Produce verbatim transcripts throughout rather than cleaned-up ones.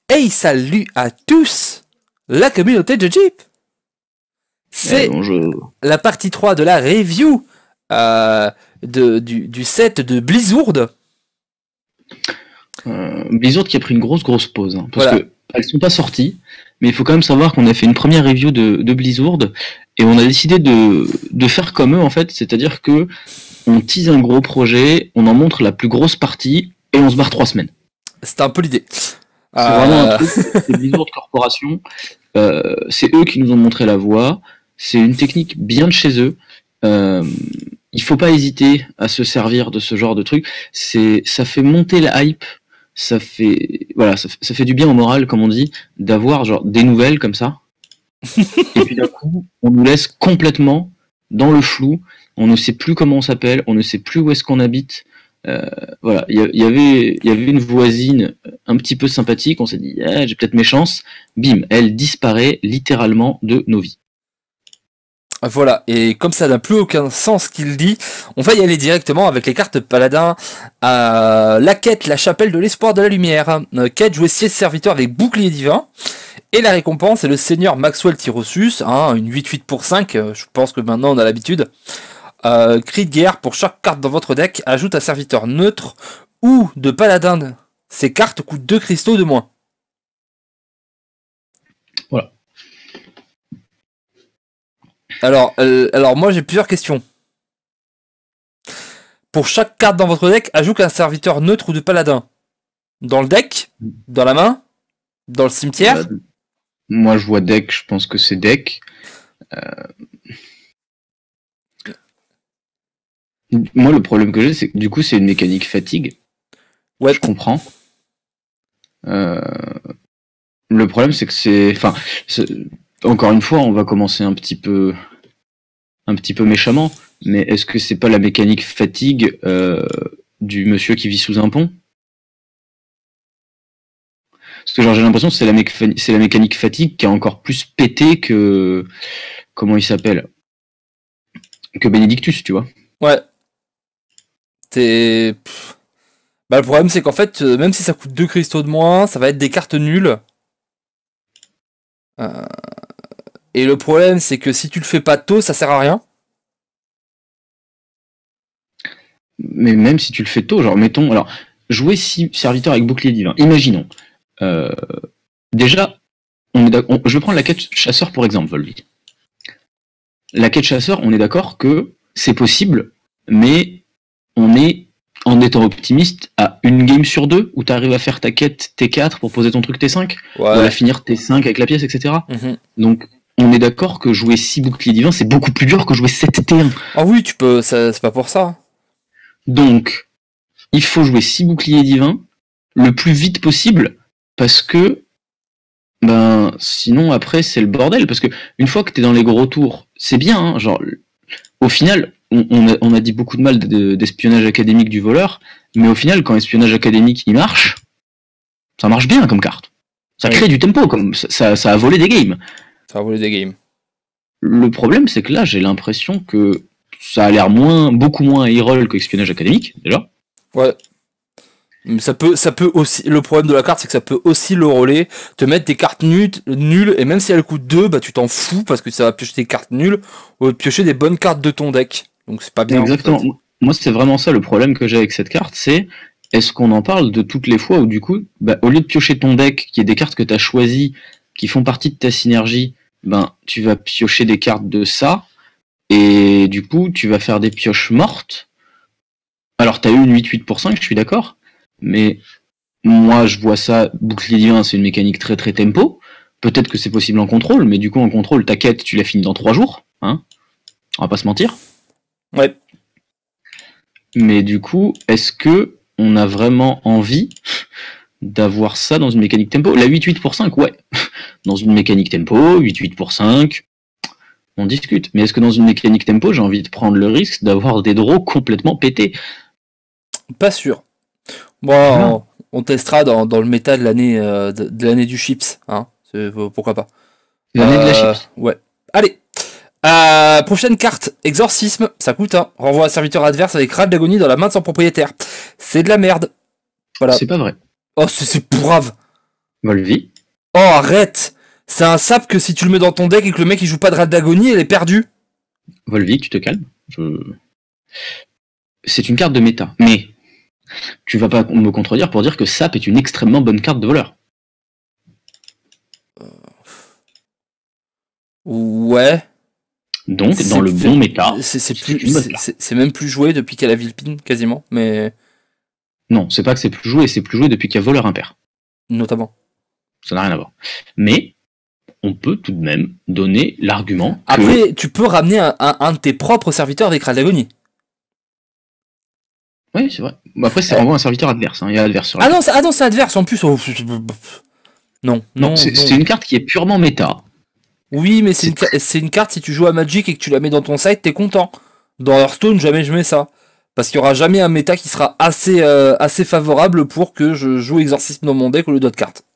Hey, salut à tous, la communauté de Jeep. C'est Eh, bonjour. la partie trois de la review euh, de, du, du set de Blizzard. Euh, Blizzard qui a pris une grosse grosse pause, hein, parce Voilà. que elles sont pas sorties, mais il faut quand même savoir qu'on a fait une première review de, de Blizzard et on a décidé de, de faire comme eux en fait, c'est-à-dire que on tease un gros projet, on en montre la plus grosse partie et on se barre trois semaines. C'était un peu l'idée. C'est Euh, vraiment un truc, c'est Blizzard Corporation, euh, c'est eux qui nous ont montré la voie, c'est une technique bien de chez eux. Euh, il faut pas hésiter à se servir de ce genre de truc. C'est, ça fait monter la hype. Ça fait, voilà, ça, ça fait du bien au moral, comme on dit, d'avoir genre des nouvelles comme ça. Et puis d'un coup, on nous laisse complètement dans le flou. On ne sait plus comment on s'appelle, on ne sait plus où est-ce qu'on habite. Euh, voilà, il y, y avait, il y avait une voisine un petit peu sympathique. On s'est dit, ah, j'ai peut-être mes chances. Bim, elle disparaît littéralement de nos vies. Voilà, et comme ça n'a plus aucun sens qu'il dit, on va y aller directement avec les cartes paladins à la quête, la chapelle de l'espoir de la lumière. Euh, quête, jouer six serviteurs avec bouclier divin. Et la récompense est le seigneur Maxwell Tyrosus, hein, une huit huit pour cinq, euh, je pense que maintenant on a l'habitude. Euh, cri de guerre, pour chaque carte dans votre deck, ajoute un serviteur neutre ou de paladin. Ces cartes coûtent deux cristaux de moins. Voilà. Alors, euh, alors moi j'ai plusieurs questions. Pour chaque carte dans votre deck, ajoute un serviteur neutre ou de paladin. Dans le deck, dans la main, dans le cimetière. Euh, moi, je vois deck, je pense que c'est deck. Euh... Moi, le problème que j'ai, c'est que du coup, c'est une mécanique fatigue. Ouais. Je comprends. Euh... Le problème, c'est que c'est, enfin, c'est... encore une fois, on va commencer un petit peu, un petit peu méchamment. Mais est-ce que c'est pas la mécanique fatigue euh, du monsieur qui vit sous un pont? Parce que genre j'ai l'impression que c'est la, méca... c'est la mécanique fatigue qui a encore plus pété que comment il s'appelle que Benedictus, tu vois. Ouais. C'est. Bah, le problème c'est qu'en fait, euh, même si ça coûte deux cristaux de moins, ça va être des cartes nulles. Euh... Et le problème c'est que si tu le fais pas tôt, ça sert à rien. Mais même si tu le fais tôt, genre mettons, alors jouer six serviteurs avec bouclier divin. Imaginons. Euh, déjà, on est on, je vais prendre la quête chasseur pour exemple, Volvi. La quête chasseur, on est d'accord que c'est possible, mais on est, en étant optimiste, à une game sur deux où tu arrives à faire ta quête T quatre pour poser ton truc T cinq, Ouais. ou à la finir T cinq avec la pièce, et cetera. Mm-hmm. Donc, on est d'accord que jouer six boucliers divins, c'est beaucoup plus dur que jouer sept T un. Ah oui, tu peux, ça, c'est pas pour ça. Donc, il faut jouer six boucliers divins le plus vite possible, parce que ben sinon après c'est le bordel, parce que une fois que t'es dans les gros tours, c'est bien, hein, genre au final on, on, a, on a dit beaucoup de mal de, d'espionnage académique du voleur, mais au final quand l'espionnage académique il marche, ça marche bien comme carte. Ça crée Oui. du tempo, comme ça, ça, ça a volé des games. Ça va voler des games. Le problème c'est que là j'ai l'impression que ça a l'air moins, beaucoup moins high-roll que espionnage académique déjà. Ouais. Mais ça peut, ça peut aussi. Le problème de la carte, c'est que ça peut aussi le roller, te mettre des cartes nulles, nulles, et même si elles coûtent deux, bah tu t'en fous parce que ça va piocher des cartes nulles ou piocher des bonnes cartes de ton deck. Donc c'est pas bien. Exactement. En fait. Moi, c'est vraiment ça le problème que j'ai avec cette carte, c'est est-ce qu'on en parle de toutes les fois où du coup, bah, au lieu de piocher ton deck, qui est des cartes que tu as choisies, qui font partie de ta synergie, ben tu vas piocher des cartes de ça, et du coup, tu vas faire des pioches mortes. Alors, tu as eu une huit huit pour cinq, je suis d'accord, mais moi, je vois ça, bouclier divin, c'est une mécanique très très tempo. Peut-être que c'est possible en contrôle, mais du coup, en contrôle, ta quête, tu la finis dans trois jours, hein. On va pas se mentir. Ouais. Mais du coup, est-ce que on a vraiment envie d'avoir ça dans une mécanique tempo? La huit huit pour cinq, ouais. Dans une mécanique tempo, huit huit pour cinq, on discute. Mais est-ce que dans une mécanique tempo, j'ai envie de prendre le risque d'avoir des draws complètement pétés? Pas sûr. Bon, Ah. on, on testera dans, dans le méta de l'année euh, de, de l'année du chips, hein. C'est, pourquoi pas. L'année Euh, de la chips. Ouais. Allez. Euh, prochaine carte, exorcisme, ça coûte un. Renvoie un serviteur adverse avec rage d'agonie dans la main de son propriétaire. C'est de la merde. Voilà. C'est pas vrai. Oh, c'est, c'est grave. Volvi. Oh, arrête! C'est un sap que si tu le mets dans ton deck et que le mec il joue pas de Rate d'Agonie, elle est perdue. Volvi, tu te calmes. Je... C'est une carte de méta, mais tu vas pas me contredire pour dire que Sap est une extrêmement bonne carte de voleur. Ouais. Donc, C'est dans le plus- bon méta, C'est c'est c'est plus, une bonne c'est- carte. c'est- c'est même plus joué depuis qu'elle a Vilpin, quasiment, mais Non, c'est pas que c'est plus joué, c'est plus joué depuis qu'il y a voleur impair. notamment. Ça n'a rien à voir. Mais on peut tout de même donner l'argument que... Après, tu peux ramener un, un- un de tes propres serviteurs avec Rate d'Agonie. Oui, c'est vrai. Bon, après, c'est Euh. vraiment un serviteur adverse. Hein. Il y a adverse sur la Ah carte. non, c'est- ah non, c'est adverse en plus. Oh, non, Non, non, c'est non. c'est une carte qui est purement méta. Oui, mais c'est une, C'est ca- c'est une carte, si tu joues à Magic et que tu la mets dans ton site, t'es content. Dans Hearthstone, jamais je mets ça. Parce qu'il y aura jamais un méta qui sera assez, euh, assez favorable pour que je joue Exorcisme dans mon deck au lieu d'autres cartes.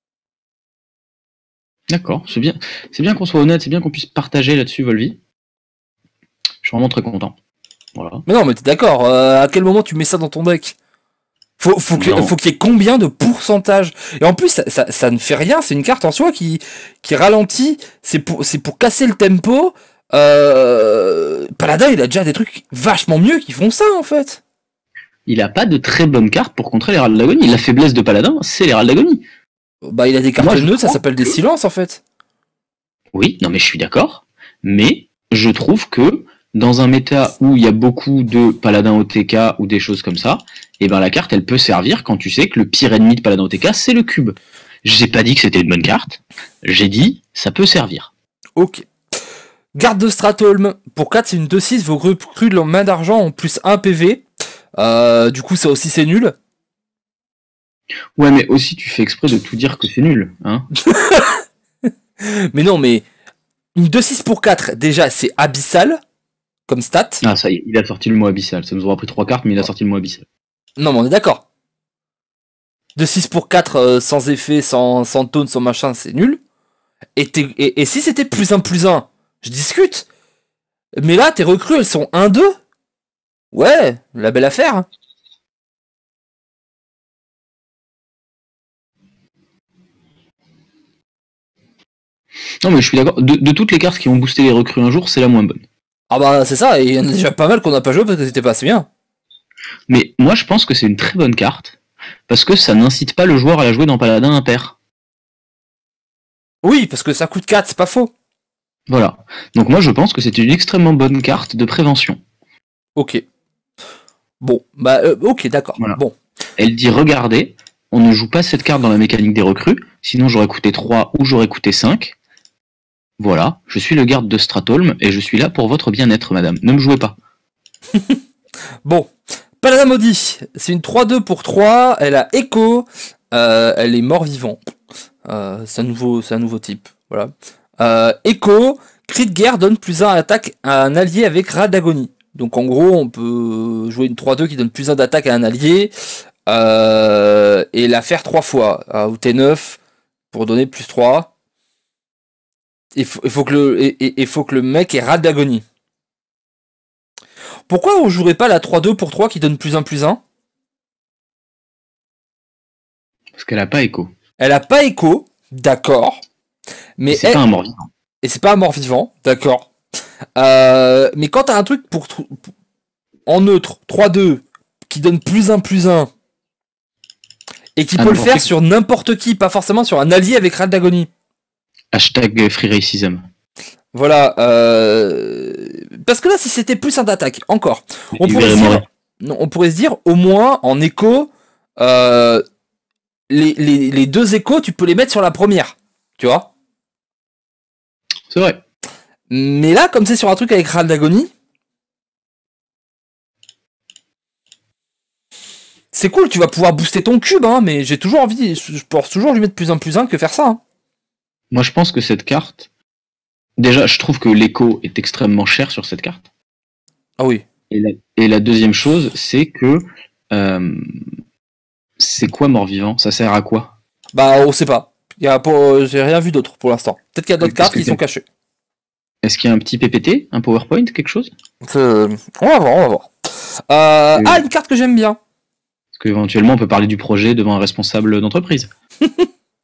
D'accord, c'est bien, c'est bien qu'on soit honnête, c'est bien qu'on puisse partager là-dessus, Volvi. Je suis vraiment très content. Voilà. Mais non, mais t'es d'accord, euh, à quel moment tu mets ça dans ton deck? Faut, faut que- Non. faut qu'il y ait combien de pourcentage? Et en plus, ça, ça, ça ne fait rien, c'est une carte en soi qui, qui ralentit, c'est pour, c'est pour casser le tempo. Euh, Paladin, il a déjà des trucs vachement mieux qui font ça, en fait. Il a pas de très bonne carte pour contrer les râles d'agonie. La faiblesse de Paladin, c'est les râles d'agonie. Bah, il a des cartes Moi, je neutres, ça crois s'appelle des que- silences, en fait. Oui, non mais je suis d'accord. Mais je trouve que dans un méta où il y a beaucoup de Paladin O T K ou des choses comme ça, et ben la carte elle peut servir quand tu sais que le pire ennemi de Paladin O T K c'est le cube. J'ai pas dit que c'était une bonne carte. J'ai dit ça peut servir. Ok. Garde de Stratholm, pour quatre c'est une deux six, vos recrues de leur main d'argent ont plus un P V. Euh, du coup ça aussi c'est nul. Ouais, mais aussi tu fais exprès de tout dire que c'est nul, hein. Mais non, mais une deux six pour quatre, déjà c'est abyssal comme stat. Ah ça y est, il a sorti le mot abyssal. Ça nous aura pris trois cartes, mais il a sorti le mot abyssal. Non mais on est d'accord. deux six pour quatre euh, sans effet, sans, sans taunt, sans machin, c'est nul. Et, t'es- et, et si c'était plus un plus un, je discute. Mais là tes recrues elles sont un deux. Ouais, la belle affaire. Hein. Non mais je suis d'accord. De, de toutes les cartes qui ont boosté les recrues un jour, c'est la moins bonne. Ah bah c'est ça, et il y en a déjà pas mal qu'on n'a pas joué parce que c'était pas assez bien. Mais moi je pense que c'est une très bonne carte parce que ça n'incite pas le joueur à la jouer dans Paladin impair. Oui, parce que ça coûte quatre, c'est pas faux. Voilà. Donc moi je pense que c'est une extrêmement bonne carte de prévention. Ok. Bon, bah euh, ok, d'accord. Voilà. Bon. Elle dit regardez, on ne joue pas cette carte dans la mécanique des recrues, sinon j'aurais coûté trois ou j'aurais coûté cinq. Voilà, je suis le garde de Stratholm et je suis là pour votre bien-être, madame. Ne me jouez pas. Bon. Paladin maudit, c'est une trois deux pour trois, elle a écho, euh, elle est mort-vivant. Euh, c'est un nouveau, c'est un nouveau type. Voilà. Euh, écho, cri de guerre donne plus un à attaque à un allié avec Rate d'Agonie. Donc en gros, on peut jouer une trois deux qui donne plus un d'attaque à un allié euh, et la faire trois fois. À T neuf pour donner plus trois. Il faut, il faut que le, et- et- il faut que le mec ait Rate d'Agonie. Pourquoi on jouerait pas la trois deux pour trois qui donne plus un plus un? Parce qu'elle a pas écho. Elle a pas écho, d'accord. Mais C'est elle- pas un mort vivant. et c'est pas un mort vivant, d'accord. Euh, mais quand t'as un truc pour, tr- pour- en neutre, trois deux, qui donne plus un plus un, et qui Ah, peut le n'importe faire qui. sur n'importe qui, pas forcément sur un allié avec Rate d'Agonie. Hashtag Free Racism. Voilà. Euh... Parce que là, si c'était plus un d'attaque, encore, on Il pourrait, se verrait dire, mourir. non, on pourrait se dire, au moins, en écho, euh, les, les, les deux échos, tu peux les mettre sur la première. Tu vois? C'est vrai. Mais là, comme c'est sur un truc avec Rate d'Agonie, c'est cool, tu vas pouvoir booster ton cube, hein, mais j'ai toujours envie, je pense toujours lui mettre plus un plus un que faire ça. Hein. Moi je pense que cette carte... Déjà, je trouve que l'écho est extrêmement cher sur cette carte. Ah oui. Et la, et la deuxième chose, c'est que... euh, c'est quoi mort-vivant? Ça sert à quoi? Bah, on sait pas. Y a pas, j'ai rien vu d'autre pour l'instant. Peut-être qu'il y a d'autres Est-ce cartes que qui t'as- sont cachées. Est-ce qu'il y a un petit P P T? Un PowerPoint? Quelque chose? Euh, on va voir, on va voir. Euh, Oui. Ah, une carte que j'aime bien. Parce qu'éventuellement on peut parler du projet devant un responsable d'entreprise.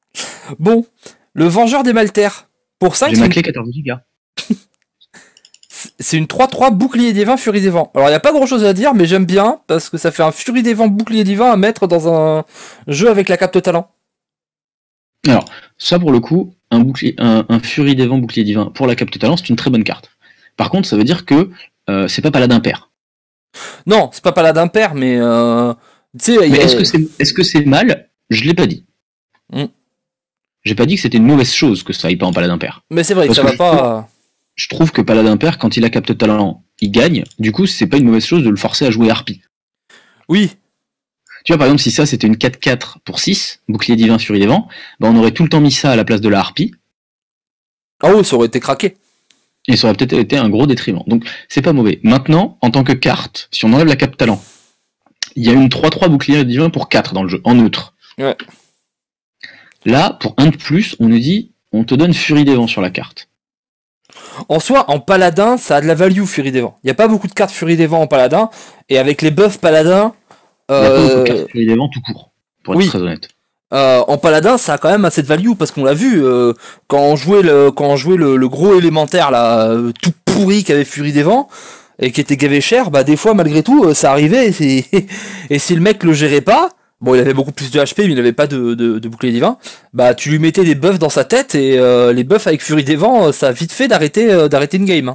Bon, le Vengeur des Maltaires. Pour cinq, J'ai c'est ma une... clé quatorze gigas. c'est une trois trois bouclier divin, furie des vents. Alors, il n'y a pas grand chose à dire, mais j'aime bien parce que ça fait un furie des vents, bouclier divin à mettre dans un jeu avec la capte talent. Alors, ça pour le coup, un, bouclier, un, un Furie des Vents bouclier divin pour la capte talent, c'est une très bonne carte. Par contre, ça veut dire que euh, c'est pas paladin pair. Non, c'est pas paladin pair, mais euh, tu sais, Mais a... est-ce que c'est est-ce que c'est mal? Je l'ai pas dit. Mm. J'ai pas dit que c'était une mauvaise chose que ça aille pas en paladin pair. Mais c'est vrai Parce que ça que va je pas. trouve, je trouve que paladin pair, quand il a capte talent, il gagne. Du coup, c'est pas une mauvaise chose de le forcer à jouer harpie. Oui. Tu vois, par exemple, si ça c'était une quatre quatre pour six, bouclier divin, furie des vents, bah on aurait tout le temps mis ça à la place de la harpie. Ah oh, ça aurait été craqué. Et ça aurait peut-être été un gros détriment. Donc, c'est pas mauvais. Maintenant, en tant que carte, si on enlève la capte talent, il y a une trois trois bouclier divin pour quatre dans le jeu, en neutre. Ouais. Là, pour un de plus, on nous dit, on te donne furie des vents sur la carte. En soi, en paladin, ça a de la value, Furie des Vents. Il n'y a pas beaucoup de cartes Furie des Vents en paladin, et avec les buffs paladin, Il y a pas beaucoup de euh, cartes furie des vents tout court, pour être oui. très honnête. euh, en paladin, ça a quand même assez de value, parce qu'on l'a vu, euh, quand on jouait, le, quand on jouait le, le gros élémentaire, là, euh, tout pourri qui avait Furie des Vents, et qui était gavé cher, bah des fois, malgré tout, euh, ça arrivait, et, c'est- et si le mec le gérait pas, bon, il avait beaucoup plus de H P, mais il avait pas de, de, de bouclier divin, bah tu lui mettais des buffs dans sa tête, et euh, les buffs avec Furie des Vents, euh, ça a vite fait d'arrêter euh, d'arrêter une game, hein.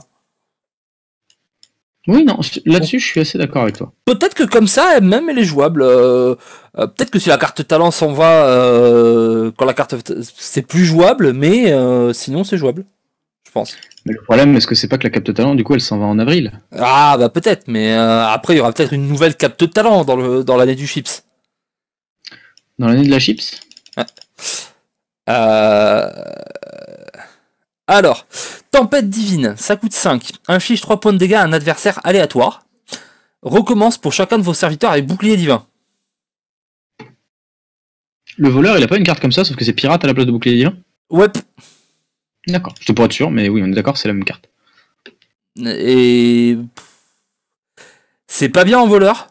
Oui, non, là-dessus, je suis assez d'accord avec toi. Peut-être que comme ça, même elle est jouable. Euh, euh, peut-être que si la carte talent s'en va, euh, quand la carte c'est plus jouable, mais euh, sinon c'est jouable, je pense. Mais le problème, est-ce que c'est pas que la capte talent, du coup, elle s'en va en avril? Ah bah peut-être, mais euh, après il y aura peut-être une nouvelle capte talent dans le dans l'année du chips. Dans l'année de la chips? Euh... Alors, tempête divine, ça coûte cinq. Inflige trois points de dégâts à un adversaire aléatoire. Recommence pour chacun de vos serviteurs avec bouclier divin. Le voleur, il a pas une carte comme ça, sauf que c'est pirate à la place de bouclier divin? Ouais. D'accord, c'était pour être sûr, mais oui, on est d'accord, c'est la même carte. Et c'est pas bien en voleur.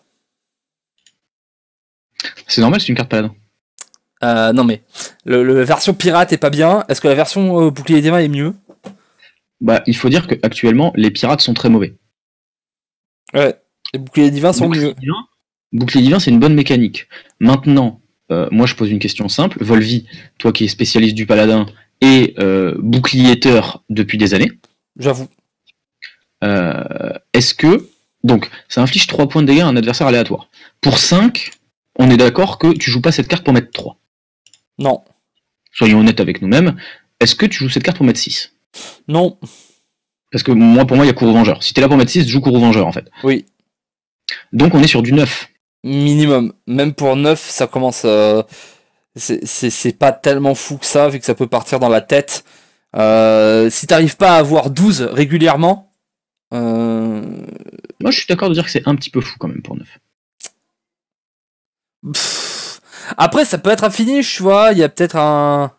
C'est normal, c'est une carte paladin. Euh, non mais le, le- la version pirate est pas bien. Est-ce que la version euh, bouclier divin est mieux? Bah, il faut dire qu'actuellement, les pirates sont très mauvais. Ouais. Les boucliers divins sont Bouclier mieux. divin, Bouclier divin, c'est une bonne mécanique. Maintenant, euh, moi je pose une question simple. Volvi, toi qui es spécialiste du paladin et euh, bouclier-teur depuis des années, J'avoue. euh, est-ce que... Donc, ça inflige trois points de dégâts à un adversaire aléatoire. Pour cinq, on est d'accord que tu joues pas cette carte pour mettre trois. Non. Soyons honnêtes avec nous-mêmes. Est-ce que tu joues cette carte pour mettre six? Non. Parce que moi, pour moi, il y a Courroux Vengeur. Si t'es là pour mettre six, tu joues Courroux Vengeur, en fait. Oui. Donc, on est sur du neuf. Minimum. Même pour neuf, ça commence. Euh, c'est- c'est c'est pas tellement fou que ça, vu que ça peut partir dans la tête. Euh, si t'arrives pas à avoir douze régulièrement. Euh, Moi, je suis d'accord de dire que c'est un petit peu fou, quand même, pour neuf. pff. Après, ça peut être un finish, tu vois. Il y a peut-être un.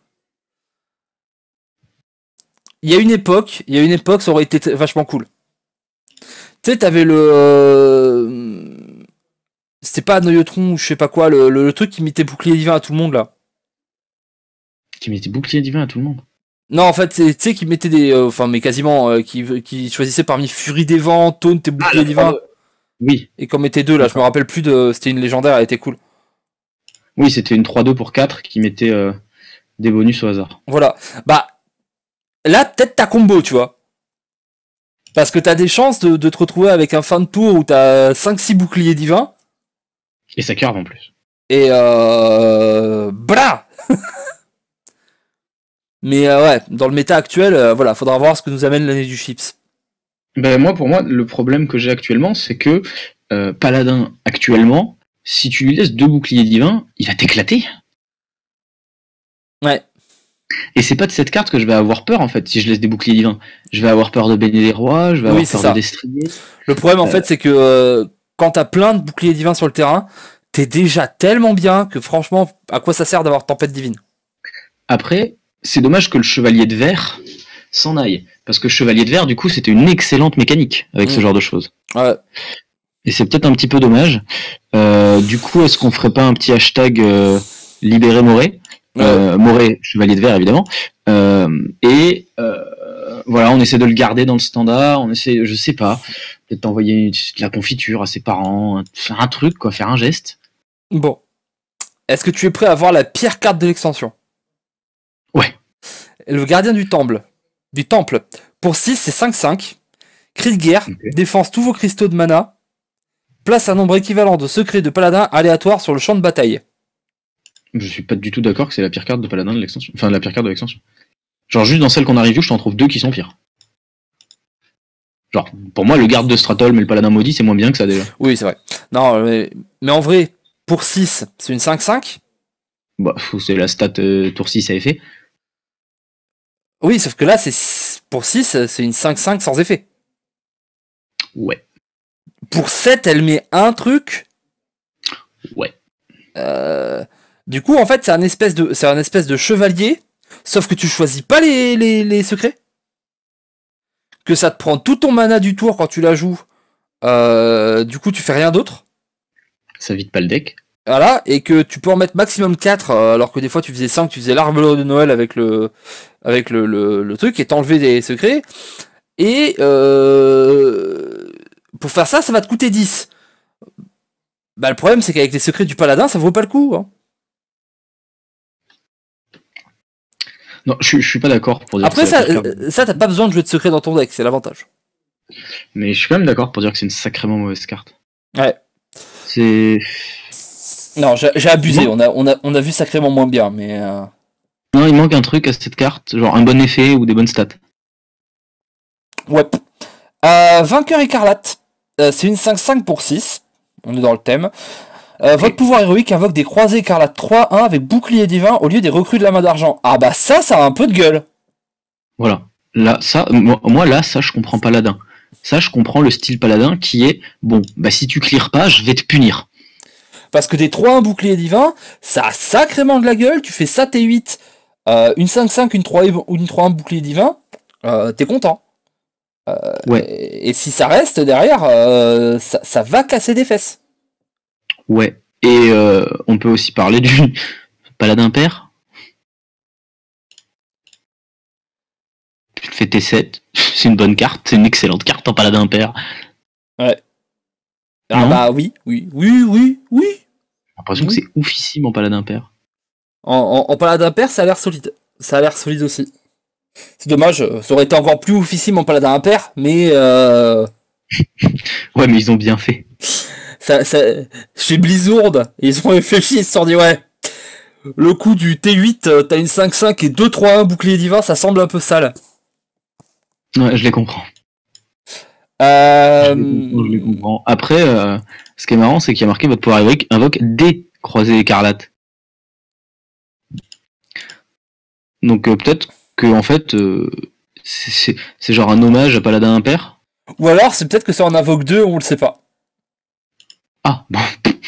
Il y a une époque, il y a une époque, ça aurait été t- vachement cool. Tu sais, t'avais le. euh, C'était pas Noyotron ou je sais pas quoi, le, le, le truc qui mettait bouclier divin à tout le monde là. Qui mettait bouclier divin à tout le monde. Non, en fait, c'est- tu sais, qui mettait des. euh, Enfin, mais quasiment, euh, qui, qui choisissait parmi Furie des Vents, Taunt et bouclier divin. Oui. Et qu'en mettait deux là, je me rappelle plus de. C'était une légendaire, elle était cool. Oui, c'était une trois deux pour quatre qui mettait euh, des bonus au hasard. Voilà. Bah, là, peut-être ta combo, tu vois. Parce que t'as des chances de, de te retrouver avec un fin de tour où t'as cinq six boucliers divins. Et ça curve en plus. Et euh... Blah. Mais euh, ouais, dans le méta actuel, euh, voilà, faudra voir ce que nous amène l'année du chips. Ben moi, pour moi, le problème que j'ai actuellement, c'est que euh, Paladin, actuellement, si tu lui laisses deux boucliers divins, il va t'éclater. Ouais. Et c'est pas de cette carte que je vais avoir peur, en fait, si je laisse des boucliers divins. Je vais avoir peur de Béné des Rois, je vais Oui, avoir c'est peur ça. de Destrier. Le problème, en Euh. fait, c'est que euh, quand t'as plein de boucliers divins sur le terrain, t'es déjà tellement bien que franchement, à quoi ça sert d'avoir tempête divine? Après, c'est dommage que le Chevalier de Verre s'en aille. Parce que Chevalier de Verre, du coup, c'était une excellente mécanique avec Mmh. ce genre de choses. Ouais. Et c'est peut-être un petit peu dommage. Euh, du coup, est-ce qu'on ferait pas un petit hashtag euh, libérer Moré Euh, Moré, chevalier de verre évidemment. Euh, et euh, voilà, on essaie de le garder dans le standard. On essaie, je sais pas, peut-être envoyer de la confiture à ses parents, faire un truc, quoi, faire un geste. Bon. Est-ce que tu es prêt à voir la pire carte de l'extension? Ouais. Le gardien du temple. Du temple. Pour six, c'est cinq cinq. Cri de guerre. Okay. Défense tous vos cristaux de mana. Place un nombre équivalent de secrets de paladin aléatoire sur le champ de bataille. Je suis pas du tout d'accord que c'est la pire carte de paladin de l'extension. Enfin, la pire carte de l'extension. Genre, juste dans celle qu'on a review, je t'en trouve deux qui sont pires. Genre, pour moi, le garde de Stratholme et le paladin maudit, c'est moins bien que ça déjà. Oui, c'est vrai. Non, mais, mais en vrai, pour six, c'est une cinq cinq. Bah, c'est la stat euh, tour six à effet. Oui, sauf que là, c'est pour six, c'est une cinq cinq sans effet. Ouais. Pour sept, elle met un truc. Ouais. Euh, du coup, en fait, c'est un espèce de, c'est un espèce de chevalier, sauf que tu choisis pas les, les, les secrets. Que ça te prend tout ton mana du tour quand tu la joues. Euh, du coup, tu fais rien d'autre. Ça vide pas le deck. Voilà, et que tu peux en mettre maximum quatre, euh, alors que des fois tu faisais cinq, tu faisais l'arbre de Noël avec le, avec le, le, le truc, et t'enlever des secrets. Et euh, pour faire ça, ça va te coûter dix. Bah, le problème, c'est qu'avec les secrets du paladin, ça vaut pas le coup. Hein. Non, je, je suis pas d'accord pour dire Après, que ça, euh, ça, t'as pas besoin de jouer de secrets dans ton deck, c'est l'avantage. Mais je suis quand même d'accord pour dire que c'est une sacrément mauvaise carte. Ouais. C'est. Non, j'ai abusé, on a, on, a, on a vu sacrément moins bien, mais. Euh... Non, il manque un truc à cette carte, genre un bon effet ou des bonnes stats. Ouais. Euh, Vainqueur écarlate, euh, c'est une cinq cinq pour six, on est dans le thème. Euh, votre pouvoir héroïque invoque des croisés écarlates trois un avec bouclier divin au lieu des recrues de la main d'argent. Ah bah ça, ça a un peu de gueule. Voilà. Là, ça, moi, moi là, ça, je comprends paladin. Ça, je comprends le style paladin qui est, bon, bah si tu clears pas, je vais te punir. Parce que des trois un bouclier divin, ça a sacrément de la gueule, tu fais ça T huit, euh, une cinq cinq, une trois ou une trois un bouclier divin, euh, t'es content. Euh, ouais. Et, et si ça reste derrière, euh, ça, ça va casser des fesses. Ouais, et euh, on peut aussi parler du paladin père. Tu te fais T sept, c'est une bonne carte, c'est une excellente carte en paladin père. Ouais. Ah non bah oui, oui, oui, oui, oui. J'ai l'impression oui. que c'est oufissime en paladin père. En, en, en paladin père, ça a l'air solide. Ça a l'air solide aussi. C'est dommage, ça aurait été encore plus oufissime en paladin impair, mais euh... ouais, mais ils ont bien fait. Ça, ça, chez Blizzard, ils ont réfléchi, ils se sont dit ouais, le coup du T huit, t'as une cinq cinq et deux trois un bouclier divin, ça semble un peu sale. Ouais, je les comprends. Euh... Je, les comprends, je les comprends. Après, euh, ce qui est marrant, c'est qu'il y a marqué votre pouvoir héroïque invoque des croisés écarlates. Donc euh, peut-être que en fait, euh, c'est genre un hommage à Paladin Impair. Ou alors c'est peut-être que c'est en invoque deux, on le sait pas. Ah bon.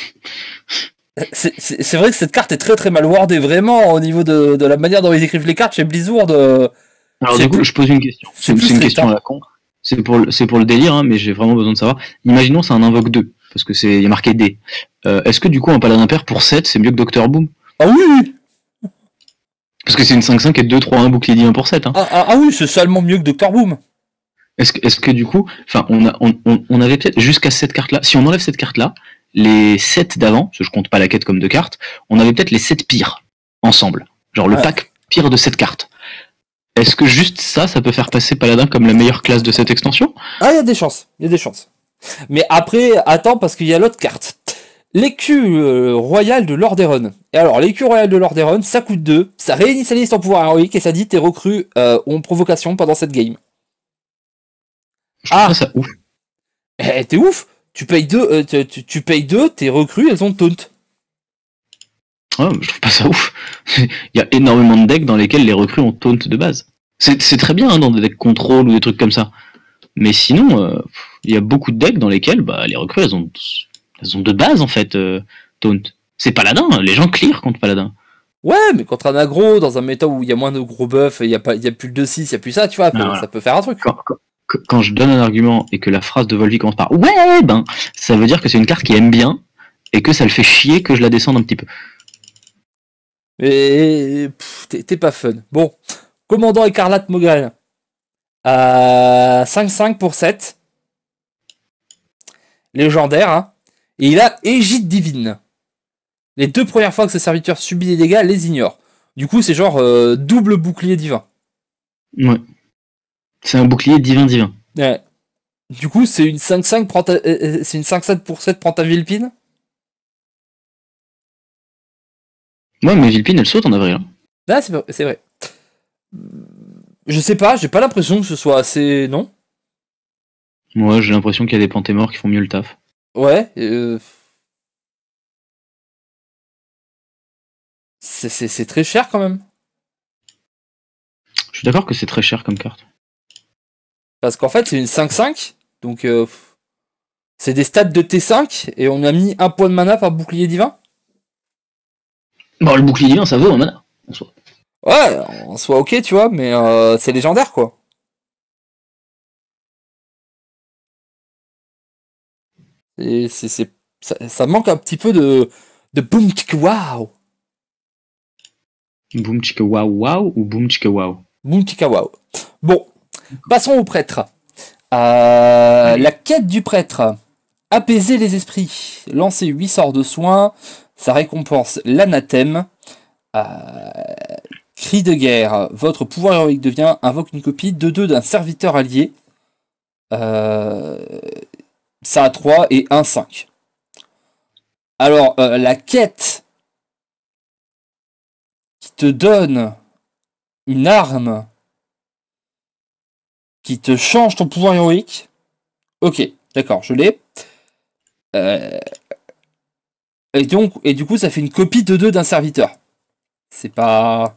C'est vrai que cette carte est très très mal wordée, vraiment, au niveau de, de la manière dont ils écrivent les cartes chez Blizzard. Euh, Alors du coup, plus, je pose une question. C'est une question à la con. C'est pour, pour le délire, hein, mais j'ai vraiment besoin de savoir. Imaginons c'est un invoque deux, parce que c'est y a marqué D. Euh, Est-ce que du coup un Paladin Impair pour sept, c'est mieux que Docteur Boom? Ah oui. Parce que c'est une cinq cinq et deux trois un bouclier divin pour sept. Hein. Ah, ah, ah oui, c'est seulement mieux que Docteur Boom. Est-ce que, est-ce que du coup, enfin, on, a, on, on, on avait peut-être jusqu'à cette carte-là, si on enlève cette carte-là, les sept d'avant, parce que je compte pas la quête comme deux cartes, on avait peut-être les sept pires ensemble. Genre le ouais. pack pire de cette carte. Est-ce que juste ça, ça peut faire passer Paladin comme la meilleure classe de cette extension? Ah, il y a des chances, il y a des chances. Mais après, attends, parce qu'il y a l'autre carte. L'écu euh, royal de Lordaeron. Et alors, l'écu royal de Lordaeron, ça coûte deux, ça réinitialise ton pouvoir héroïque et ça dit tes recrues euh, ont provocation pendant cette game. Je trouve ah ça ouf. Eh, t'es ouf. Tu payes deux, euh, tu, tu payes deux, tes recrues, elles ont taunt. Ouais, je trouve pas ça ouf. Il y a énormément de decks dans lesquels les recrues ont taunt de base. C'est très bien hein, dans des decks contrôle ou des trucs comme ça. Mais sinon, euh, il y a beaucoup de decks dans lesquels bah, les recrues, elles ont, elles ont de base en fait euh, taunt. C'est Paladin, les gens clear contre Paladin. Ouais, mais contre un aggro, dans un méta où il y a moins de gros buffs, il y a, pas, y a plus le deux six, il y a plus ça, tu vois, ah, ça peut faire un truc. Quand, quand, quand je donne un argument et que la phrase de Volvi commence par ouais, ben, ça veut dire que c'est une carte qui aime bien et que ça le fait chier que je la descende un petit peu. Et pff, t'es t'es pas fun. Bon, Commandant Écarlate Mogul. À cinq cinq pour sept. Légendaire, hein. Et il a Égide Divine. Les deux premières fois que ce serviteur subit des dégâts, les ignore. Du coup, c'est genre euh, double bouclier divin. Ouais. C'est un bouclier divin divin. Ouais. Du coup, c'est une cinq cinq, prends ta... euh, c'est une cinq sept pour sept, prends ta Villepine. Ouais, mais Villepine, elle saute en avril. Hein. Ah, c'est vrai, c'est vrai. Je sais pas, j'ai pas l'impression que ce soit assez. Non. Moi, j'ai l'impression qu'il y a des Pentémors qui font mieux le taf. Ouais. Euh... C'est, c'est, c'est très cher quand même. Je suis d'accord que c'est très cher comme carte. Parce qu'en fait, c'est une cinq cinq. Donc, euh, c'est des stats de T cinq. Et on a mis un point de mana par bouclier divin. Bon, le bouclier divin, ça vaut un mana, en soi. Ouais, en soit ok, tu vois, mais euh, c'est légendaire quoi. Et c'est, c'est, ça, ça manque un petit peu de, de boom tchik wow. Boom chika wow wow ou boom chika wow. Boom tchika wow. Bon, passons au prêtre. Euh, la quête du prêtre. Apaiser les esprits. Lancer huit sorts de soins. Ça récompense l'anathème. Euh, cri de guerre. Votre pouvoir héroïque devient invoque une copie de deux d'un serviteur allié. Euh, ça a trois et un cinq. Alors, euh, la quête qui te donne une arme qui te change ton pouvoir héroïque. Ok, d'accord, je l'ai. Euh, et, donc, et du coup, ça fait une copie de deux d'un serviteur. C'est pas...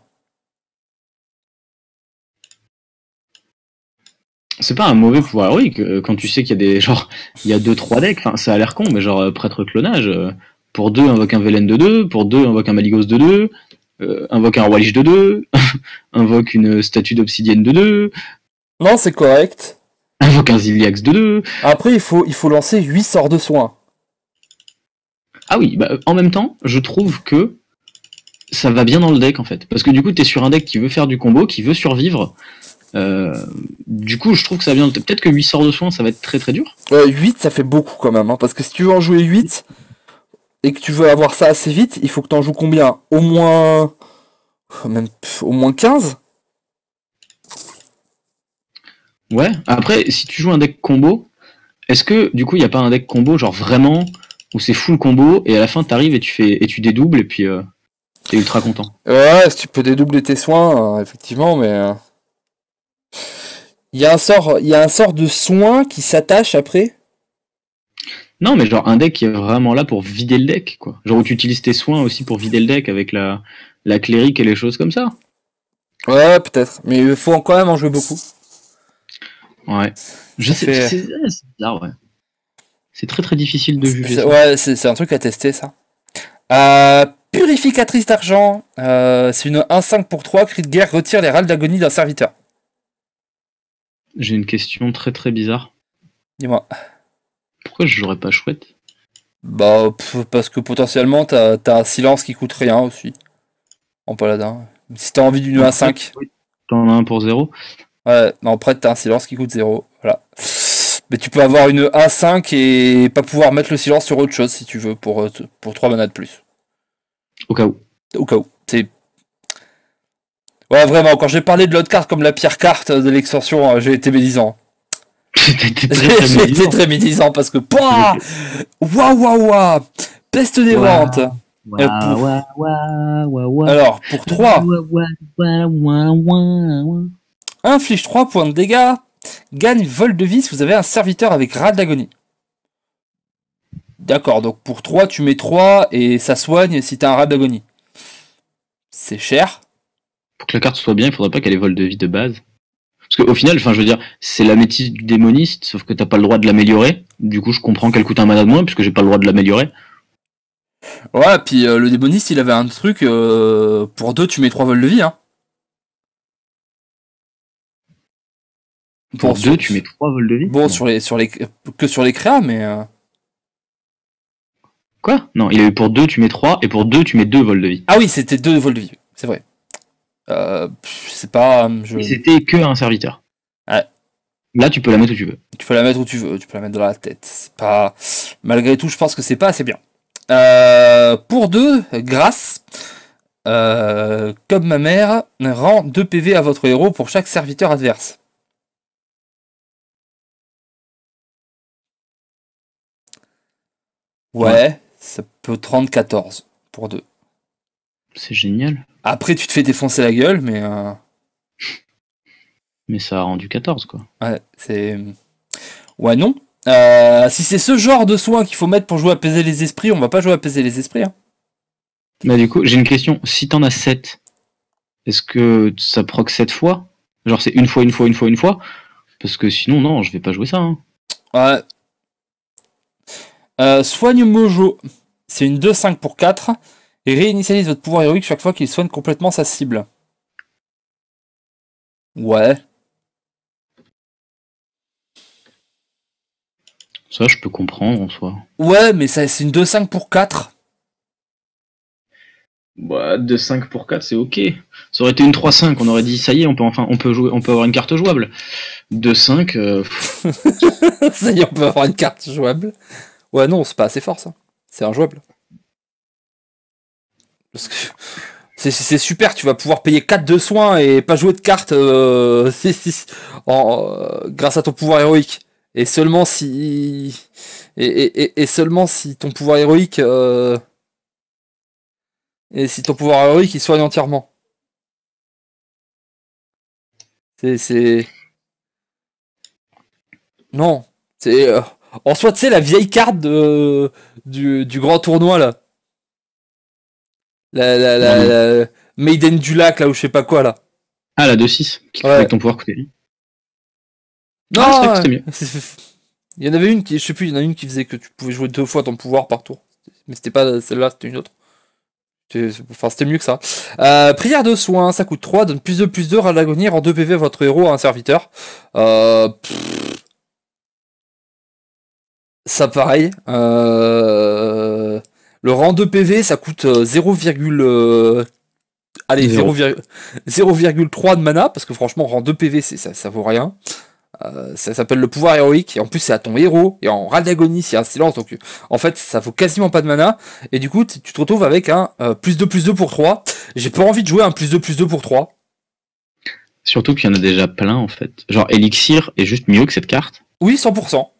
C'est pas un mauvais pouvoir héroïque euh, quand tu sais qu'il y a des genre il y a deux trois decks. Enfin, ça a l'air con, mais genre euh, prêtre clonage. euh, pour deux, invoque un Velen de deux. Pour deux, invoque un Maligos de deux. Euh, invoque un Roi Lich de deux. Invoque une statue d'obsidienne de deux. Non, c'est correct. Invoque un Ziliax de deux. Après, il faut, il faut lancer huit sorts de soins. Ah oui, bah, en même temps, je trouve que ça va bien dans le deck en fait. Parce que du coup, t'es sur un deck qui veut faire du combo, qui veut survivre. Euh, du coup, je trouve que ça va bien. Peut-être que huit sorts de soins, ça va être très très dur. Euh, huit, ça fait beaucoup quand même. Hein, parce que si tu veux en jouer huit et que tu veux avoir ça assez vite, il faut que tu en joues combien? Au moins... Même pff, au moins quinze. Ouais. Après, si tu joues un deck combo, est-ce que du coup, il n'y a pas un deck combo, genre vraiment, où c'est full combo, et à la fin, t'arrives et tu fais et tu dédoubles, et puis euh, t'es ultra content. Ouais, si tu peux dédoubler tes soins, euh, effectivement, mais... euh, Il y a un sort, il y a un sort de soin qui s'attache après. Non, mais genre un deck qui est vraiment là pour vider le deck, quoi. Genre où tu utilises tes soins aussi pour vider le deck avec la, la clérique et les choses comme ça. Ouais, peut-être. Mais il faut quand même en jouer beaucoup. Ouais. Je Ça sais, fait... c'est c'est bizarre, ouais. C'est très très difficile de juger c'est- ça. Ouais, c'est c'est un truc à tester, ça. Euh, purificatrice d'argent. Euh, c'est une un cinq pour trois. Cri de guerre retire les râles d'agonie d'un serviteur. J'ai une question très très bizarre. Dis-moi. Pourquoi je jouerais pas chouette? Bah, pff, parce que potentiellement, t'as t'as un silence qui coûte rien aussi. En paladin. Si t'as envie d'une En un prêtre, cinq. oui. T'en as un pour zéro. Ouais, mais en prête, t'as un silence qui coûte zéro. Voilà. Mais tu peux avoir une un cinq et pas pouvoir mettre le silence sur autre chose si tu veux pour, euh, pour trois mana de plus. Au cas où. Au cas où. C'est... Ouais, vraiment, quand j'ai parlé de l'autre carte comme la pire carte de l'extension, euh, j'ai été médisant. T'étais très J'ai très j'ai été médisant. très médisant parce que... Pouah Waouh, waouh, waouh Peste des ventes. Euh, Waouh, pour- waouh, waouh, waouh, waouh. Alors, pour trois, Waouh, waouh, waouh, waouh, waouh. inflige trois points de dégâts, gagne vol de vie si vous avez un serviteur avec râle d'agonie. D'accord, donc pour trois, tu mets trois et ça soigne si t'as un râle d'agonie. C'est cher. Pour que la carte soit bien, il faudrait pas qu'elle ait vol de vie de base. Parce qu'au final, enfin, je veux dire, c'est la métisse du démoniste, sauf que t'as pas le droit de l'améliorer. Du coup, je comprends qu'elle coûte un mana de moins, puisque j'ai pas le droit de l'améliorer. Ouais, puis euh, le démoniste, il avait un truc, euh, pour deux, tu mets trois vols de vie. Hein. Pour Bon, deux, sur, tu mets trois vols de vie. bon Non. sur les, sur les, que sur les créas, mais... euh, Quoi? Non, il a eu pour deux, tu mets trois, et pour deux, tu mets deux vols de vie. Ah oui, c'était deux vols de vie, c'est vrai. Euh, c'est pas... Je... Et c'était que un serviteur. Ouais. Là, tu peux la mettre où tu veux. Tu peux la mettre où tu veux, tu peux la mettre dans la tête. C'est pas... Malgré tout, je pense que c'est pas assez bien. Euh, pour deux, grâce, euh, comme ma mère, rend deux P V à votre héros pour chaque serviteur adverse. Ouais, ouais. Ça peut te rendre quatorze pour deux. C'est génial. Après, tu te fais défoncer la gueule, mais... Euh... Mais ça a rendu quatorze, quoi. Ouais, c'est... Ouais, non. Euh, si c'est ce genre de soin qu'il faut mettre pour jouer à apaiser les esprits, on va pas jouer à apaiser les esprits. Hein. Bah du coup, j'ai une question. Si t'en as sept, est-ce que ça proc sept fois? Genre c'est une fois, une fois, une fois, une fois? Parce que sinon, non, je vais pas jouer ça. Hein. Ouais. Euh, soigne Mojo. C'est une deux cinq pour quatre. Et réinitialise votre pouvoir héroïque chaque fois qu'il soigne complètement sa cible. Ouais. Ça, je peux comprendre en soi. Ouais, mais ça, c'est une deux cinq pour quatre. Bah, deux cinq pour quatre, c'est ok. Ça aurait été une trois cinq, on aurait dit ça y est, on peut enfin on peut jouer, on peut avoir une carte jouable. deux cinq. Euh... ça y est, on peut avoir une carte jouable. Ouais, non, c'est pas assez fort ça. C'est injouable. Parce que c'est, c'est super, tu vas pouvoir payer quatre de soins et pas jouer de cartes euh, en, euh, grâce à ton pouvoir héroïque. Et seulement si et, et, et seulement si ton pouvoir héroïque euh... et si ton pouvoir héroïque il soigne entièrement. C'est c'est non, c'est euh... en soi tu sais la vieille carte de du, du grand tournoi là. La, la, la, mmh. la Maiden du lac là ou je sais pas quoi là. Ah la deux six qui ouais. Avec ton pouvoir côté. Non, ah, c'était mieux. Il y en avait une qui, je sais plus, il y en a une qui faisait que tu pouvais jouer deux fois ton pouvoir par tour. Mais c'était pas celle-là, c'était une autre. C'était, enfin, c'était mieux que ça. Euh, prière de soin, ça coûte trois, donne plus de plus de râle d'agonir en deux P V à votre héros à un serviteur. Euh, ça pareil. Euh, le rang deux P V, ça coûte zéro virgule... Allez, zéro virgule trois de mana, parce que franchement, rang deux P V, c'est, ça, ça vaut rien. Euh, ça s'appelle le pouvoir héroïque, et en plus c'est à ton héros, et en râle d'agonie c'est un silence, donc en fait ça vaut quasiment pas de mana, et du coup tu te retrouves avec un euh, plus deux plus deux pour trois. J'ai pas envie de jouer un plus deux plus deux pour trois. Surtout qu'il y en a déjà plein en fait. Genre Elixir est juste mieux que cette carte. Oui, cent pour cent.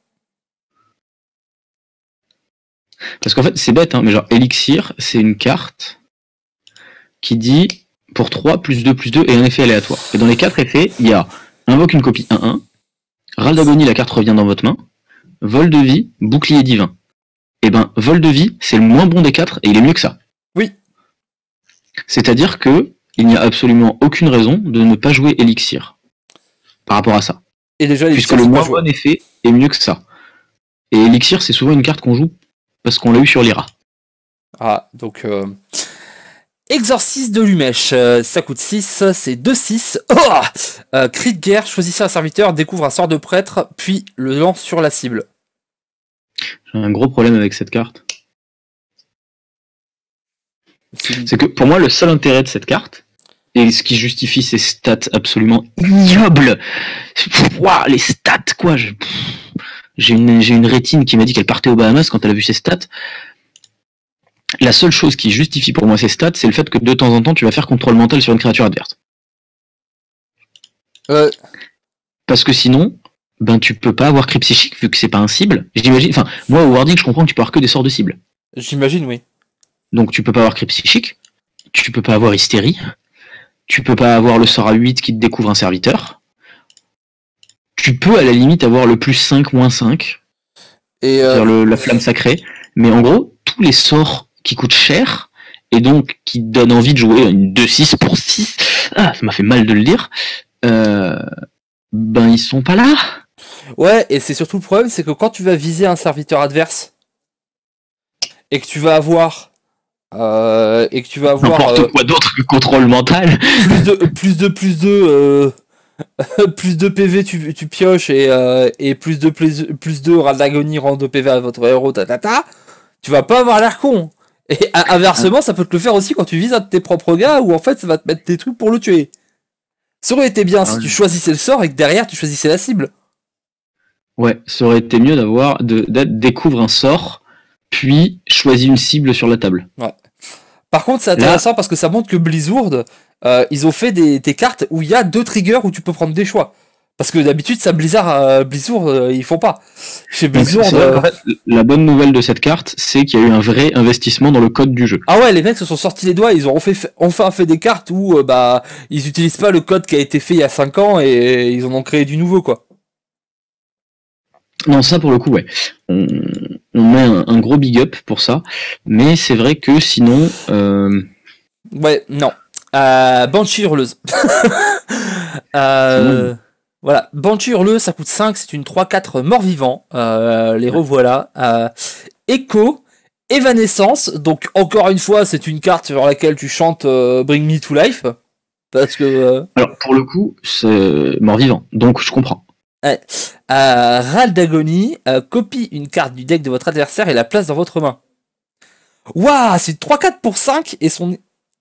Parce qu'en fait c'est bête, hein, mais genre Elixir c'est une carte qui dit pour trois plus deux plus deux et un effet aléatoire. Et dans les quatre effets, il y a invoque une copie un un, râle d'agonie, la carte revient dans votre main, vol de vie, bouclier divin. Et ben, vol de vie, c'est le moins bon des quatre et il est mieux que ça. Oui. C'est-à-dire que il n'y a absolument aucune raison de ne pas jouer Elixir par rapport à ça. Et déjà, puisque le moins bon effet est mieux que ça. Et Elixir, c'est souvent une carte qu'on joue parce qu'on l'a eu sur Lyra. Ah, donc... Euh... Exorciste de Lumèche, euh, ça coûte six, c'est deux six. Oh euh, cri de guerre, choisissez un serviteur, découvre un sort de prêtre, puis le lance sur la cible. J'ai un gros problème avec cette carte. C'est, c'est que pour moi, le seul intérêt de cette carte, et ce qui justifie ses stats absolument ignobles, wow, les stats quoi, je... j'ai, une, j'ai une rétine qui m'a dit qu'elle partait aux Bahamas quand elle a vu ses stats. La seule chose qui justifie pour moi ces stats, c'est le fait que de temps en temps, tu vas faire contrôle mental sur une créature adverse. Euh... Parce que sinon, ben tu peux pas avoir cri psychique vu que c'est pas un cible. J'imagine, enfin, moi au warding, je comprends que tu peux avoir que des sorts de cible. J'imagine, oui. Donc tu peux pas avoir cri psychique, tu peux pas avoir hystérie, tu peux pas avoir le sort à huit qui te découvre un serviteur. Tu peux à la limite avoir le plus cinq, moins cinq, et euh... c'est-à-dire le, la flamme sacrée, mais en gros, tous les sorts qui coûte cher, et donc qui donne envie de jouer une deux six pour six, ah, ça m'a fait mal de le dire, euh, ben ils sont pas là. Ouais, et c'est surtout le problème, c'est que quand tu vas viser un serviteur adverse, et que tu vas avoir... Euh, et que tu vas avoir... N'importe euh, quoi d'autre que contrôle mental. Plus de, plus de, plus de... Euh, plus de P V tu, tu pioches, et, euh, et plus de, plus, plus de râle d'agonie rend de P V à votre héros, tatata. tu vas pas avoir l'air con. Et inversement, ça peut te le faire aussi quand tu vises un de tes propres gars, où en fait, ça va te mettre des trucs pour le tuer. Ça aurait été bien ah, si ouais. tu choisissais le sort et que derrière, tu choisissais la cible. Ouais, ça aurait été mieux d'avoir, de, de découvre un sort, puis choisis une cible sur la table. Ouais. Par contre, c'est intéressant Là... parce que ça montre que Blizzard, euh, ils ont fait des, des cartes où il y a deux triggers où tu peux prendre des choix. Parce que d'habitude, ça Blizzard, euh, Blizzard, euh, ils font pas. Chez Blizzard, Donc, euh... en fait, la bonne nouvelle de cette carte, c'est qu'il y a eu un vrai investissement dans le code du jeu. Ah ouais, les mecs se sont sortis les doigts, ils ont fait, enfin fait des cartes où euh, bah ils utilisent pas le code qui a été fait il y a cinq ans et ils en ont créé du nouveau, quoi. Non, ça pour le coup, ouais. On, on met un, un gros big up pour ça, mais c'est vrai que sinon. Euh... Ouais, non. Euh, Banshee hurleuse. euh. Voilà, Banshee hurleuse, ça coûte cinq, c'est une trois quatre mort-vivant. Euh, les revoilà. Euh, Echo, Évanescence, donc encore une fois, c'est une carte sur laquelle tu chantes euh, Bring Me to Life. Parce que. Euh... Alors, pour le coup, c'est mort-vivant, donc je comprends. Ouais. Euh, Râle d'agonie, euh, copie une carte du deck de votre adversaire et la place dans votre main. Waouh, c'est trois quatre pour cinq et son.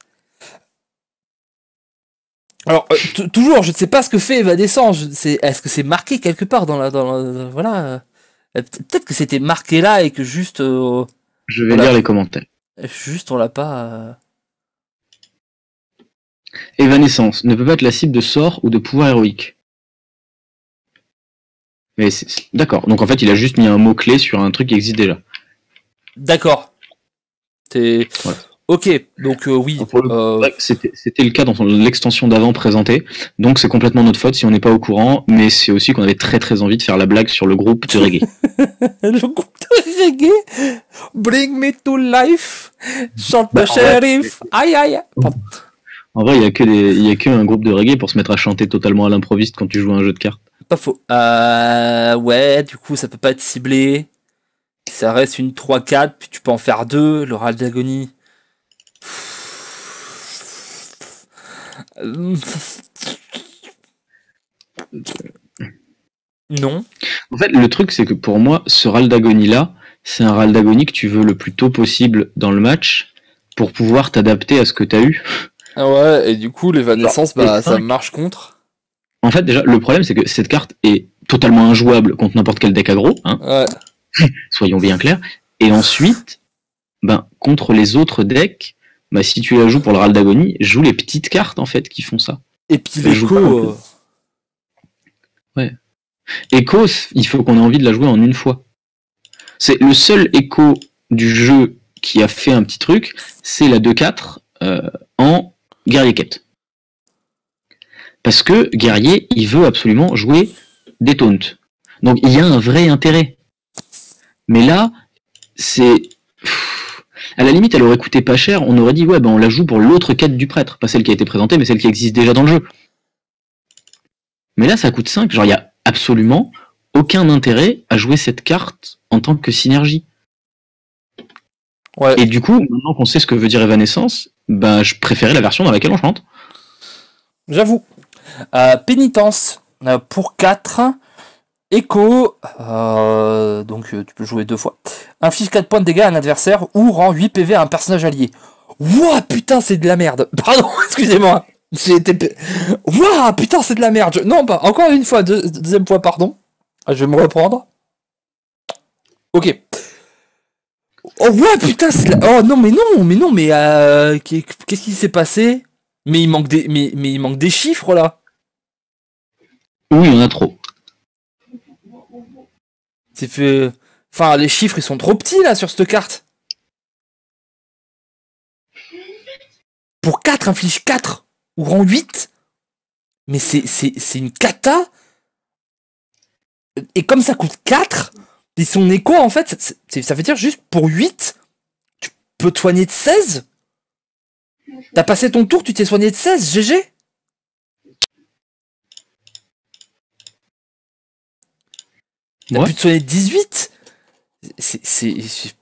Alors, euh, toujours, je ne sais pas ce que fait Évanescence. Est-ce que c'est marqué quelque part dans la. Dans la voilà. Euh, Peut-être que c'était marqué là et que juste. Euh, je vais lire les commentaires. Juste, on l'a pas. Euh... Évanescence ne peut pas être la cible de sort ou de pouvoir héroïque. Mais c'est... D'accord. Donc en fait, il a juste mis un mot-clé sur un truc qui existe déjà. D'accord. C'est. Voilà. Ok, donc euh, oui. Le... Euh... C'était, c'était le cas dans l'extension d'avant présentée, donc c'est complètement notre faute si on n'est pas au courant, mais c'est aussi qu'on avait très très envie de faire la blague sur le groupe de reggae. Le groupe de reggae Bring me to life. Chante bah, le shérif. Vrai, aïe aïe. Pardon. En vrai, il y a que des, il y a que un groupe de reggae pour se mettre à chanter totalement à l'improviste quand tu joues à un jeu de cartes. Pas faux. Euh, ouais, du coup, ça peut pas être ciblé. Ça reste une trois quatre, puis tu peux en faire deux. Le râle d'agonie. Non. En fait, le truc, c'est que pour moi, ce râle d'agonie-là, c'est un râle d'agonie que tu veux le plus tôt possible dans le match pour pouvoir t'adapter à ce que t'as eu. Ah ouais, et du coup, l'évanescence, bah, ça marche contre. En fait, déjà, le problème, c'est que cette carte est totalement injouable contre n'importe quel deck aggro. Hein. Ouais. Soyons bien clairs. Et ensuite, ben, contre les autres decks, bah, si tu la joues pour le râle d'agonie, joue les petites cartes, en fait, qui font ça. Et puis l'écho... Euh... Ouais. Echo, il faut qu'on ait envie de la jouer en une fois. C'est le seul écho du jeu qui a fait un petit truc, c'est la deux quatre euh, en guerrier quête. Parce que guerrier, il veut absolument jouer des taunts. Donc il y a un vrai intérêt. Mais là, c'est... À la limite, elle aurait coûté pas cher, on aurait dit, ouais, ben on la joue pour l'autre quête du prêtre. Pas celle qui a été présentée, mais celle qui existe déjà dans le jeu. Mais là, ça coûte cinq. Genre, il y a absolument aucun intérêt à jouer cette carte en tant que synergie. Ouais. Et du coup, maintenant qu'on sait ce que veut dire Évanescence, ben, je préférais la version dans laquelle on chante. J'avoue. Euh, pénitence, euh, pour quatre. Echo, euh, donc euh, tu peux jouer deux fois. Inflige quatre points de dégâts à un adversaire ou rend huit P V à un personnage allié. Wouah, putain, c'est de la merde. Pardon, excusez-moi. J'ai été... Wouah, putain, c'est de la merde. Non, pas encore une fois, deux, deuxième fois, pardon. Je vais me reprendre. Ok. Oh, ouais, putain, c'est de la... Oh, non, mais non, mais non, mais... Euh, qu'est-ce qui s'est passé? Mais il manque des... Mais, mais il manque des chiffres, là. Oui, il y en a trop. C'est fait... Enfin, les chiffres, ils sont trop petits, là, sur cette carte. Pour quatre, inflige quatre. Ou rend huit. Mais c'est, c'est, c'est une cata. Et comme ça coûte quatre, et son écho, en fait, c'est, c'est, ça veut dire juste pour huit, tu peux te soigner de seize. T'as passé ton tour, tu t'es soigné de seize, G G. T'as ouais. pu te soigner de dix-huit. C'est... c'est, c'est...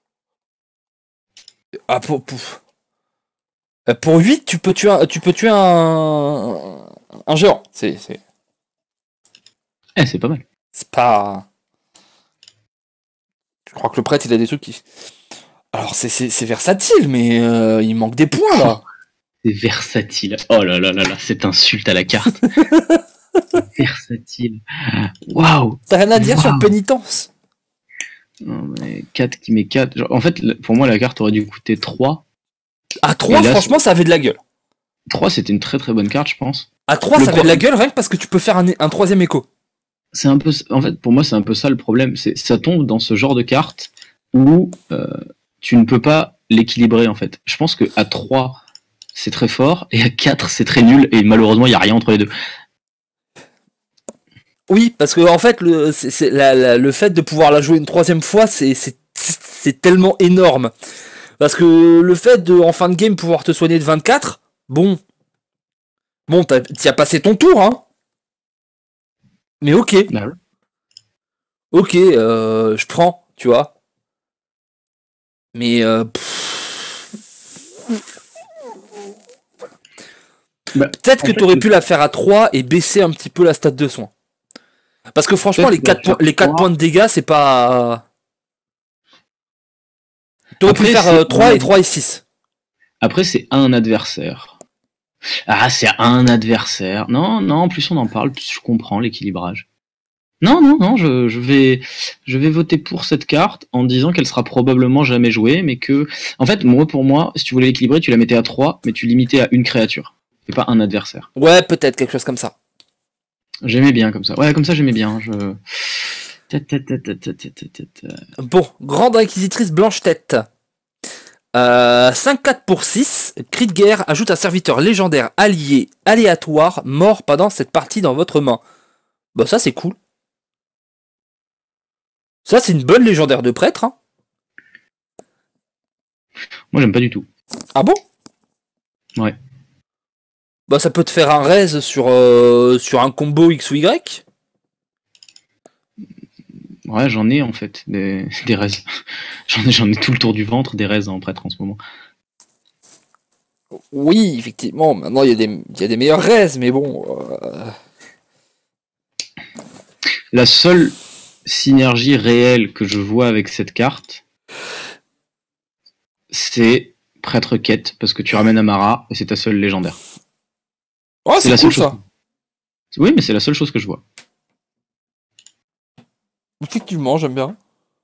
Ah, pour, pour... pour huit, tu peux tuer un, tu peux tuer un, un géant. C'est, c'est... Eh, c'est pas mal. C'est pas... Je crois que le prêtre, il a des trucs qui... Alors c'est c'est c'est versatile, mais euh, il manque des points là. C'est versatile. Oh là là là là, cette insulte à la carte. Versatile. Waouh. T'as rien à dire sur Waouh. pénitence? Non, mais quatre qui met quatre. Genre, en fait, le- pour moi, la carte aurait dû coûter trois. À trois, Et là, franchement, ça avait de la gueule. trois, c'était une très très bonne carte, je pense. À trois, Le ça avait de la problème- gueule rien que parce que tu peux faire un, un troisième écho. C'est un peu, en fait, pour moi, c'est un peu ça le problème. C'est, ça tombe dans ce genre de carte où euh, tu ne peux pas l'équilibrer, en fait. Je pense que à trois, c'est très fort, et à quatre, c'est très nul, et malheureusement, il n'y a rien entre les deux. Oui, parce que en fait, le, c'est, c'est la- la- le fait de pouvoir la jouer une troisième fois, c'est, c'est, c'est tellement énorme. Parce que le fait de, en fin de game, pouvoir te soigner de vingt-quatre, bon. Bon, t'as, t'y as passé ton tour, hein. Mais ok. Bah ouais. Ok, euh, je prends, tu vois. Mais euh, pff, Bah, peut-être en que fait, t'aurais le- pu la faire à trois et baisser un petit peu la stat de soin. Parce que franchement, Peut-être les que la quatre, points, faire les quatre trois- points de dégâts, c'est pas. T'aurais pu Après, faire c'est- euh, trois et trois et six. Après, c'est un adversaire. Ah, c'est un adversaire. Non, non, plus on en parle, plus je comprends l'équilibrage. Non, non, non, je, je vais, je vais voter pour cette carte en disant qu'elle sera probablement jamais jouée, mais que, en fait, moi, pour moi, si tu voulais l'équilibrer, tu la mettais à trois, mais tu limitais à une créature, et pas un adversaire. Ouais, peut-être quelque chose comme ça. J'aimais bien comme ça. Ouais, comme ça, j'aimais bien. Je... Ta, ta, ta, ta, ta, ta, ta, ta, ta. Bon, grande inquisitrice blanche-tête. Euh, cinq quatre pour six. Cri de guerre ajoute un serviteur légendaire allié aléatoire mort pendant cette partie dans votre main. Bah ça c'est cool. Ça c'est une bonne légendaire de prêtre. Hein. Moi, j'aime pas du tout. Ah bon? Ouais. Bah ça peut te faire un raise sur, euh, sur un combo X ou Y. Ouais, j'en ai, en fait, des, des raises. J'en ai, j'en ai tout le tour du ventre, des raises en prêtre en ce moment. Oui, effectivement, maintenant il y, a des- il y a des meilleurs raises, mais bon. euh, La seule synergie réelle que je vois avec cette carte, c'est prêtre quête, parce que tu ramènes Amara et c'est ta seule légendaire. Oh, c'est la cool seule chose. ça. Oui, mais c'est la seule chose que je vois. Effectivement, j'aime bien.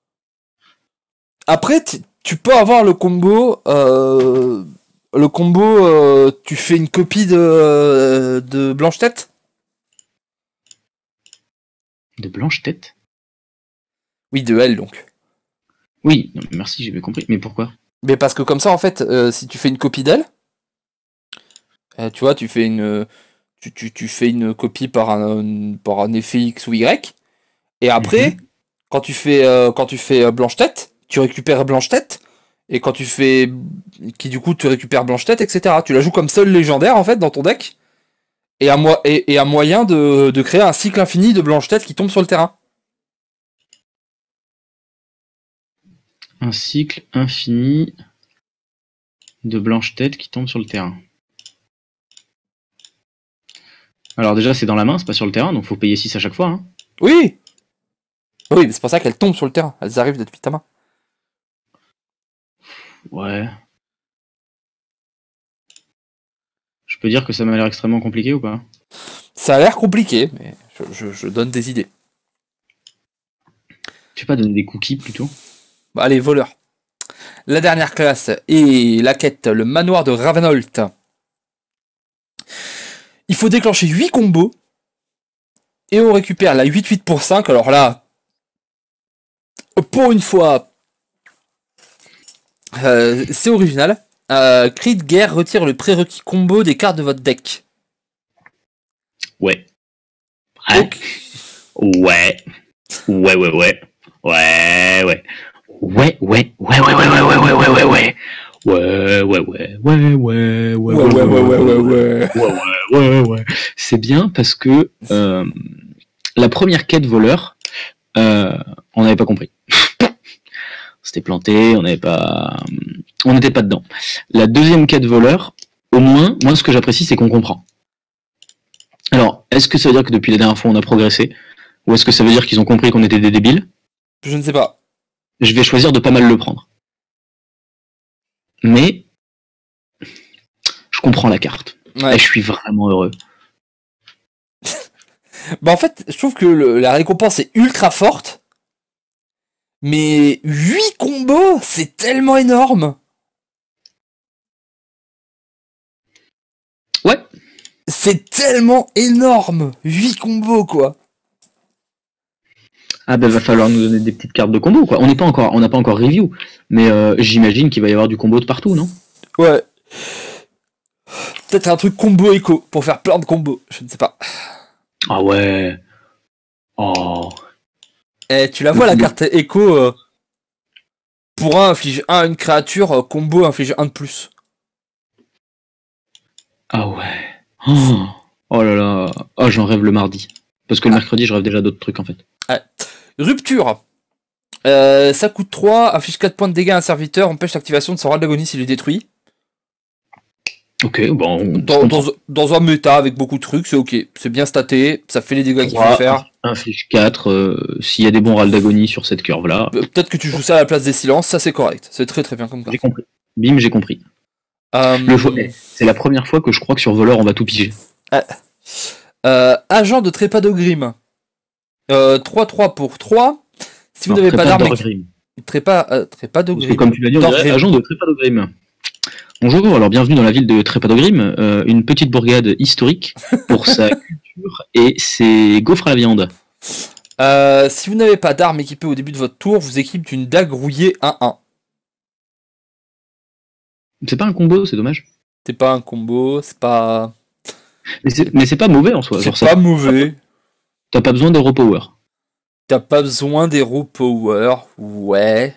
Après, t- tu peux avoir le combo. euh, le combo, euh, tu fais une copie de, de Blanche-Tête. De blanche tête. Oui, de elle donc. Oui, non, mais merci, j'ai bien compris. Mais pourquoi? Mais parce que comme ça, en fait, euh, si tu fais une copie d'elle, euh, tu vois, tu fais une, tu, tu, tu fais une copie par un, par un effet X ou Y, et après, Mhm. quand tu fais, euh, quand tu fais euh, Blanche-Tête, tu récupères Blanche-Tête, et quand tu fais, qui du coup, tu récupères Blanche-Tête, et cetera. Tu la joues comme seule légendaire, en fait, dans ton deck, et un, mo- et, et un moyen de, de créer un cycle infini de Blanche-Tête qui tombe sur le terrain. Un cycle infini de blanche tête qui tombe sur le terrain. Alors déjà, c'est dans la main, c'est pas sur le terrain, donc faut payer six à chaque fois. Hein. Oui! Oui, mais c'est pour ça qu'elles tombent sur le terrain. Elles arrivent depuis ta main. Ouais. Je peux dire que ça m'a l'air extrêmement compliqué ou pas? Ça a l'air compliqué, mais je, je- je donne des idées. Tu peux pas donner des cookies plutôt? Bah, allez, voleur. La dernière classe est la quête, le manoir de Ravenholt. Il faut déclencher huit combos. Et on récupère la huit huit pour cinq. Alors là, pour une fois, euh, c'est original. Euh, Cri de guerre retire le prérequis combo des cartes de votre deck. Ouais. Ouais. Ok. Ouais. Ouais, ouais, ouais. Ouais, ouais. Ouais, ouais, ouais, ouais, ouais, ouais, ouais, ouais, ouais, ouais, ouais. Ouais, ouais, ouais, ouais, ouais, ouais, ouais, Ouais, ouais, ouais, ouais, ouais, ouais. ouais, ouais, ouais, ouais. C'est bien parce que euh, la première quête voleur, euh, on n'avait pas compris. C'était planté, on n'avait pas, on n'était pas dedans. La deuxième quête voleur, au moins, moi ce que j'apprécie, c'est qu'on comprend. Alors, est-ce que ça veut dire que depuis la dernière fois on a progressé, ou est-ce que ça veut dire qu'ils ont compris qu'on était des débiles? Je ne sais pas. Je vais choisir de pas mal le prendre. Mais je comprends la carte. Ouais. Et je suis vraiment heureux. Bah en fait, je trouve que le, la récompense est ultra forte. Mais huit combos, c'est tellement énorme. Ouais. C'est tellement énorme. huit combos, quoi. Ah ben va falloir nous donner des petites cartes de combo, quoi. On n'est pas encore, on n'a pas encore review, mais euh, j'imagine qu'il va y avoir du combo de partout, non? Ouais. Peut-être un truc combo écho pour faire plein de combos. Je ne sais pas. Ah ouais. Oh. Eh, tu la vois la carte écho euh, pour un inflige un à une créature, euh, combo inflige un de plus. Ah ouais. Oh, oh là là. Oh, j'en rêve le mardi. Parce que le mercredi, je rêve déjà d'autres trucs en fait. Ouais. Rupture. Euh, ça coûte trois, affiche quatre points de dégâts à un serviteur, empêche l'activation de son râle d'agonie s'il est détruit. Ok, bon. Dans, dans, dans un méta avec beaucoup de trucs, c'est ok. C'est bien staté, ça fait les dégâts qu'il faut faire. Inflige quatre, euh, s'il y a des bons râles d'agonie sur cette curve là. Peut-être que tu joues ça à la place des silences, ça c'est correct. C'est très très bien comme carte. J'ai compris. Bim, j'ai compris. Euh... Le fo- c'est la première fois que je crois que sur voleur on va tout piger. Euh, euh, agent de Trépadogrim. Euh, trois trois pour trois. Si vous n'avez pas d'arme. Trépa, euh, Trépadogrim. Comme tu l'as dit, on dirait agent de Trépadogrim. Bonjour, alors bienvenue dans la ville de Trépadogrim, euh, une petite bourgade historique pour sa culture et ses gaufres à la viande. Euh, si vous n'avez pas d'arme équipée au début de votre tour, vous équipez d'une dague rouillée un un. C'est pas un combo, c'est dommage. C'est pas un combo, c'est pas... Mais c'est, mais c'est pas mauvais en soi. C'est pas ça, mauvais. T'as pas besoin d'Hero Power. T'as pas besoin d'Hero Power, ouais.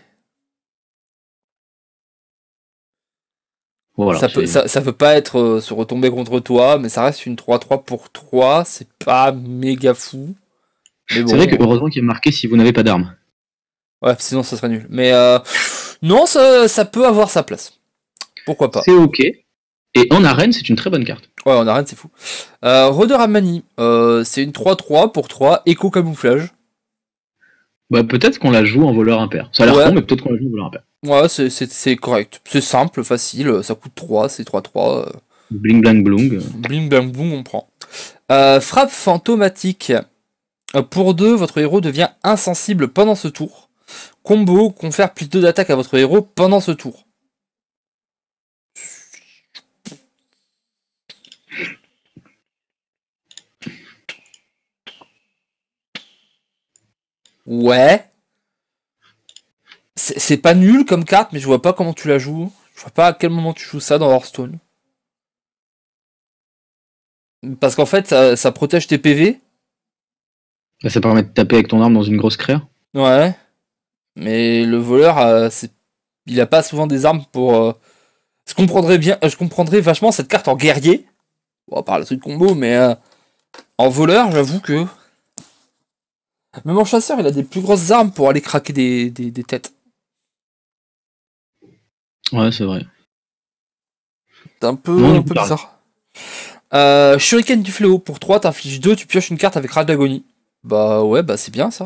Voilà, ça, peut, ça, ça peut pas être euh, se retomber contre toi, mais ça reste une trois trois pour trois, c'est pas méga fou. Mais bon, c'est vrai que heureusement qu'il y a marqué si vous n'avez pas d'armes. Ouais, sinon ça serait nul. Mais euh, non, ça, ça peut avoir sa place. Pourquoi pas. C'est ok. Et en arène, c'est une très bonne carte. Ouais, en arène, c'est fou. Euh, Rôdeur à Manie, euh, c'est une trois trois pour trois, écho camouflage. Bah peut-être qu'on la joue en voleur impair. Ça a l'air ouais. con, mais peut-être qu'on la joue en voleur impair. Ouais, c'est, c'est, c'est correct. C'est simple, facile, ça coûte trois, c'est trois trois. Euh... Bling blang blong. Bling blang blong, on prend. Euh, frappe fantomatique. Pour deux, votre héros devient insensible pendant ce tour. Combo, confère plus deux d'attaque à votre héros pendant ce tour. Ouais. C'est, c'est pas nul comme carte, mais je vois pas comment tu la joues. Je vois pas à quel moment tu joues ça dans Hearthstone. Parce qu'en fait, ça, ça protège tes P V. Bah, ça permet de taper avec ton arme dans une grosse créa. Ouais. Mais le voleur, euh, c'est... il a pas souvent des armes pour... Euh... Je comprendrais bien, je comprendrais vachement cette carte en guerrier. Bon, à part le truc combo, mais euh... en voleur, j'avoue que... Même en chasseur, il a des plus grosses armes pour aller craquer des, des, des têtes. Ouais, c'est vrai. C'est un peu, non, un peu bizarre. Euh, Shuriken du fléau, pour trois, t'infliges deux, tu pioches une carte avec râle d'agonie. Bah ouais, bah c'est bien ça.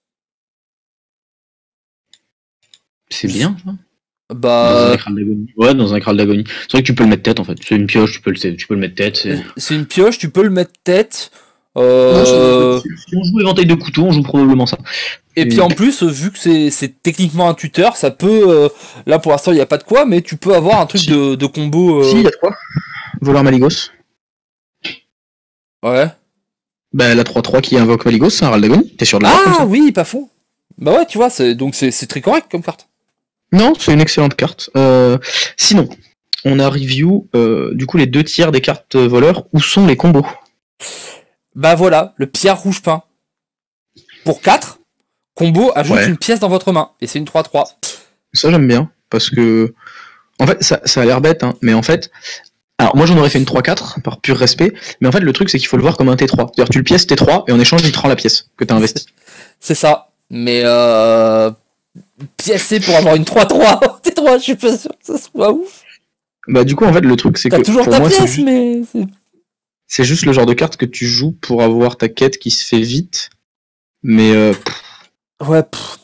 C'est bien ça. Bah... Dans un crâle d'agonie. Ouais, dans un crâle d'agonie. C'est vrai que tu peux le mettre tête en fait. C'est une pioche, tu peux le, tu peux le mettre tête. C'est... c'est une pioche, tu peux le mettre tête. Euh... Si on joue éventail de couteaux, on joue probablement ça. Et, Et puis en plus, vu que c'est, c'est techniquement un tuteur, ça peut... Euh... Là pour l'instant il n'y a pas de quoi, mais tu peux avoir un truc si. de, de combo... Euh... Si, il y a de quoi. Voleur Maligos. Ouais. Bah la trois trois qui invoque Maligos, c'est un râle d'agonie. T'es sûr de la Ah ça oui, pas faux. Bah ouais, tu vois, c'est... donc c'est, c'est très correct comme carte. Non, c'est une excellente carte. Euh, sinon, on a review euh, du coup les deux tiers des cartes voleurs. Où sont les combos? Bah voilà, le pierre rouge peint. Pour quatre, combo ajoute ouais. une pièce dans votre main. Et c'est une trois trois. Ça j'aime bien, parce que... En fait, ça, ça a l'air bête, hein, mais en fait... Alors moi j'en aurais fait une trois quatre, par pur respect, mais en fait le truc c'est qu'il faut le voir comme un T trois. C'est-à-dire tu le pièces T trois, et en échange il te rend la pièce que t'as investie. C'est ça, mais euh... piécé pour avoir une trois trois T trois, je suis pas sûr que ça soit ouf. Bah du coup en fait le truc c'est T'as que... toujours pour ta moi, pièce, c'est juste... mais... C'est... c'est juste le genre de carte que tu joues pour avoir ta quête qui se fait vite, mais... Euh... Ouais, pff.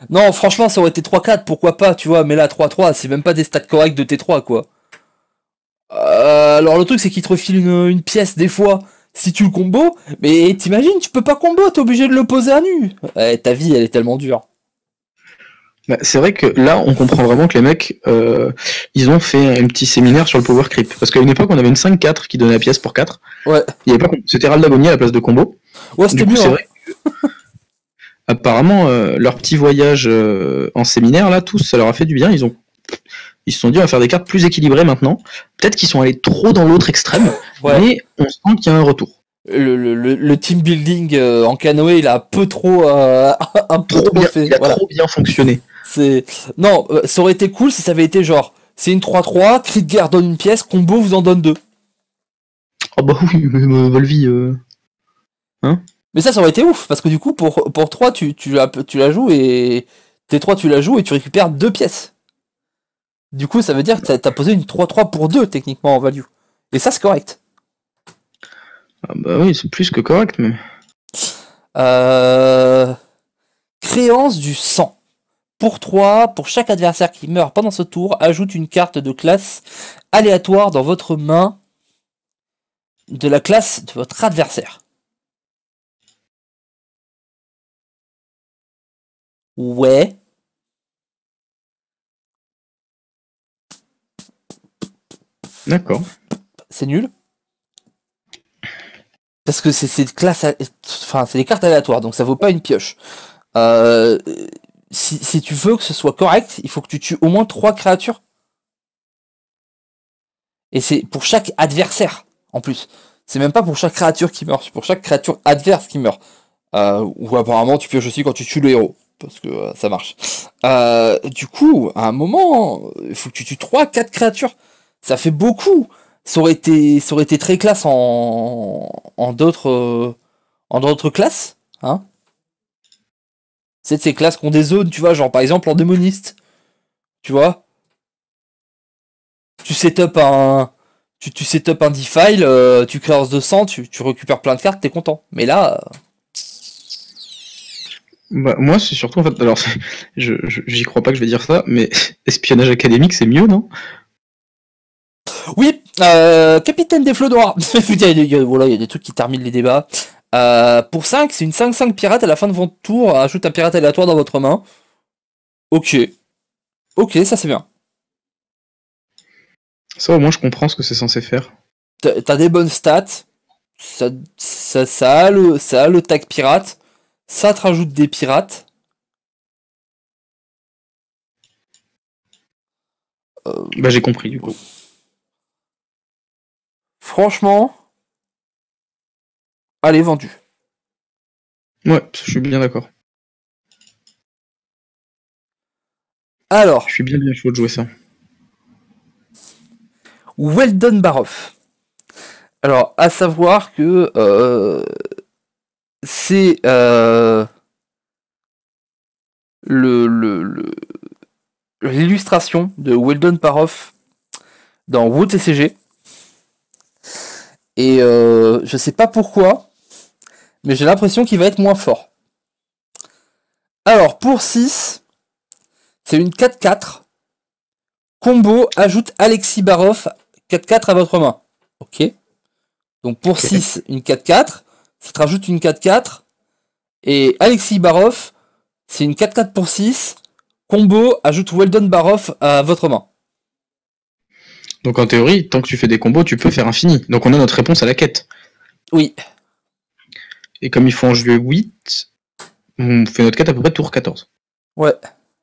Non, franchement, ça aurait été trois quatre, pourquoi pas, tu vois, mais là, trois trois, c'est même pas des stats corrects de T trois, quoi. Euh, alors, le truc, c'est qu'il te refile une, une pièce, des fois, si tu le combo, mais t'imagines, tu peux pas combo, t'es obligé de le poser à nu. Ouais, ta vie, elle est tellement dure. Bah, c'est vrai que là, on comprend vraiment que les mecs, euh, ils ont fait un petit séminaire sur le power creep. Parce qu'à une époque, on avait une cinq quatre qui donnait la pièce pour quatre. Ouais. Il y avait pas, c'était Ral d'Agonie à la place de combo. Ouais, c'était Du coup, mieux, c'est hein. vrai que, apparemment, euh, leur petit voyage euh, en séminaire, là, tous, ça leur a fait du bien. Ils ont, ils se sont dit, on va faire des cartes plus équilibrées maintenant. Peut-être qu'ils sont allés trop dans l'autre extrême, Ouais. mais on sent qu'il y a un retour. Le, le, le, le team building euh, en canoë, il a un peu trop, euh, un peu Trop trop bien, fait. il a Voilà. trop bien fonctionné. C'est non, euh, ça aurait été cool si ça avait été genre, c'est une trois trois, cri de guerre donne une pièce, combo vous en donne deux. Oh bah oui, mais euh, Volvi, euh... hein. Mais ça, ça aurait été ouf parce que du coup pour pour trois tu tu la tu la joues et T trois tu la joues et tu récupères deux pièces. Du coup, ça veut dire que t'as t'as posé une trois trois pour deux techniquement en value. Et ça c'est correct. Ah bah oui, c'est plus que correct même. Euh... Créance du sang. Pour trois, pour chaque adversaire qui meurt pendant ce tour, ajoute une carte de classe aléatoire dans votre main de la classe de votre adversaire. Ouais. D'accord. C'est nul. Parce que c'est c'est classe, enfin c'est des cartes aléatoires, donc ça vaut pas une pioche. Euh, si, si tu veux que ce soit correct, il faut que tu tues au moins trois créatures. Et c'est pour chaque adversaire, en plus. C'est même pas pour chaque créature qui meurt, c'est pour chaque créature adverse qui meurt. Euh, ou apparemment tu pioches aussi quand tu tues le héros, parce que euh, ça marche. Euh, du coup, à un moment, il faut que tu tues trois quatre créatures. Ça fait beaucoup. Ça aurait été, ça aurait été très classe en, en d'autres, euh, en d'autres classes, hein. C'est de ces classes qui ont des zones, tu vois, genre par exemple en démoniste, tu vois. Tu setup un, tu, tu setup un defile, euh, tu créances deux cents, tu, tu récupères plein de cartes, t'es content. Mais là, euh, Bah, moi, c'est surtout, en fait, alors, c'est- je, je- j'y crois pas que je vais dire ça, mais espionnage académique, c'est mieux, non? oui, euh, capitaine des flots noirs. Putain, il y a des- voilà, il y a des trucs qui terminent les débats. Euh, pour cinq, c'est une cinq cinq pirate à la fin de votre tour, ajoute un pirate aléatoire dans votre main. Ok. Ok, ça c'est bien. Ça, au moins, je comprends ce que c'est censé faire. T'as t'as des bonnes stats. Ça, ça, ça a le, ça a le tag pirate. Ça te rajoute des pirates. Euh, Bah, j'ai compris, du coup. franchement, allez, vendu. Ouais, je suis bien d'accord. Alors, Je suis bien bien chaud de jouer ça. Weldon Baroff. Alors, à savoir que euh, c'est euh, le, le, le- l'illustration de Weldon Baroff dans WoT T C G. Et euh, je sais pas pourquoi, mais j'ai l'impression qu'il va être moins fort. Alors, pour six, c'est une quatre quatre. Combo, ajoute Alexis Baroff quatre quatre à votre main. Ok. Donc pour Ok. six, une quatre quatre. Ça te rajoute une quatre quatre. Et Alexis Baroff, c'est une quatre quatre pour six. Combo, ajoute Weldon Baroff à votre main. Donc, en théorie, tant que tu fais des combos, tu peux faire infini. Donc, on a notre réponse à la quête. Oui. Et comme il faut en jouer huit, on fait notre quête à peu près tour quatorze. Ouais.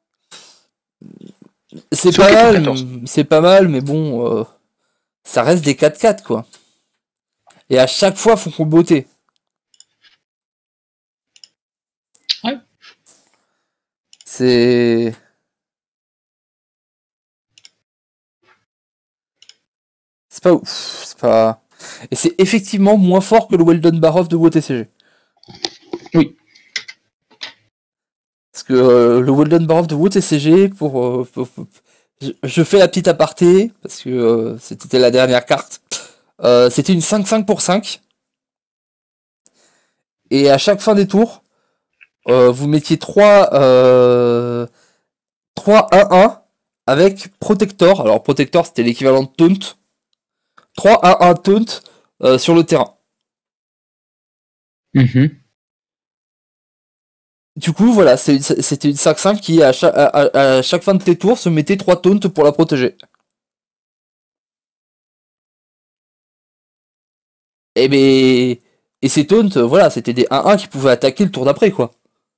C'est C'est pas ok pour mal. quatorze. C'est pas mal, mais bon, euh, ça reste des quatre quatre quoi. Et à chaque fois, faut comboter. Ouais. C'est. C'est pas ouf. C'est pas. Et c'est effectivement moins fort que le Weldon Baroff de WoT T C G. Oui. Parce que euh, le Weldon Baroff de WoT T C G, pour, euh, pour- pour- je, je fais la petite aparté, parce que euh, c'était la dernière carte. Euh, c'était une cinq cinq pour cinq. Et à chaque fin des tours, euh, vous mettiez trois euh, trois un un avec Protector. Alors Protector c'était l'équivalent de Taunt. trois un un Taunt euh, sur le terrain. Mm-hmm. Du coup, voilà, c'est- c'était une cinq cinq qui, à chaque, à, à- à chaque fin de tes tours, se mettait trois taunts pour la protéger. Et ben, et ces taunts, euh, voilà, c'était des un un qui pouvaient attaquer le tour d'après, quoi.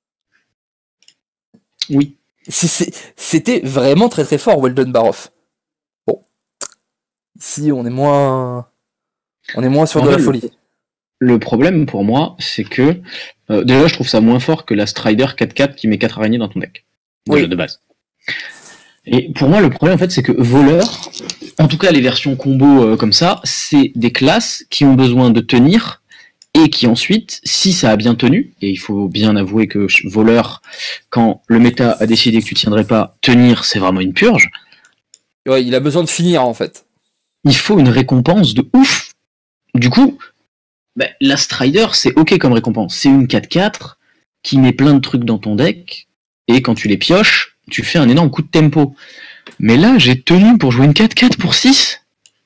Oui. C'est- c'est- C'était vraiment très très fort, Weldon Baroff. Bon. Ici, on est moins. On est moins sur En de la fait, le- folie. Le problème pour moi, c'est que euh, déjà, je trouve ça moins fort que la Strider quatre quatre qui met quatre araignées dans ton deck. Déjà Oui. de base. Et pour moi, le problème, en fait, c'est que voleur, en tout cas les versions combo euh, comme ça, c'est des classes qui ont besoin de tenir et qui ensuite, si ça a bien tenu, et il faut bien avouer que voleur, quand le méta a décidé que tu tiendrais pas, tenir, c'est vraiment une purge. Ouais, il a besoin de finir, en fait. Il faut une récompense de ouf. Du coup, bah, la Strider, c'est ok comme récompense. C'est une quatre quatre qui met plein de trucs dans ton deck, et quand tu les pioches, tu fais un énorme coup de tempo. Mais là, j'ai tenu pour jouer une quatre quatre pour six.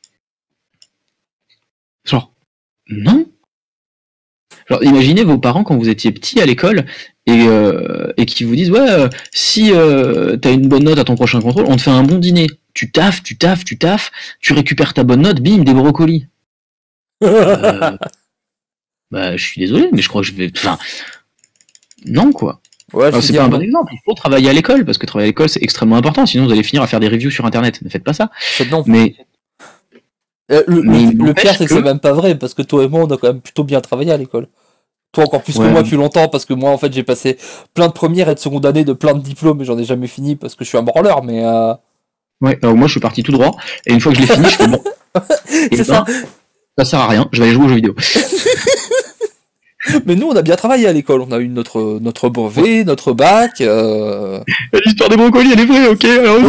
Genre, non. Genre, imaginez vos parents quand vous étiez petits à l'école, et, euh, et qui vous disent, ouais, euh, si euh, t'as une bonne note à ton prochain contrôle, on te fait un bon dîner. Tu taffes, tu taffes, tu taffes, tu récupères ta bonne note, bim, des brocolis. euh, bah, je suis désolé, mais je crois que je vais... Enfin, non, quoi. Ouais, je C'est veux pas dire, un bon non. exemple. Il faut travailler à l'école, parce que travailler à l'école, c'est extrêmement important. Sinon, vous allez finir à faire des reviews sur Internet. Ne faites pas ça. Faites non. Mais, Euh, le, mais le- il le n'empêche pire, c'est que, que- c'est même pas vrai, parce que toi et moi, on a quand même plutôt bien travaillé à l'école. Toi encore plus que Ouais. moi depuis longtemps, parce que moi, en fait, j'ai passé plein de premières et de seconde année de plein de diplômes, et j'en ai jamais fini parce que je suis un branleur, mais euh... Ouais, alors moi, je suis parti tout droit. Et une fois que je l'ai fini, je fais bon. c'est Et ça. ben, ça sert à rien. Je vais aller jouer aux jeux vidéo. Mais nous, on a bien travaillé à l'école. On a eu notre, notre brevet, notre bac. Euh... L'histoire des brocolis, elle est vraie, ok. Alors,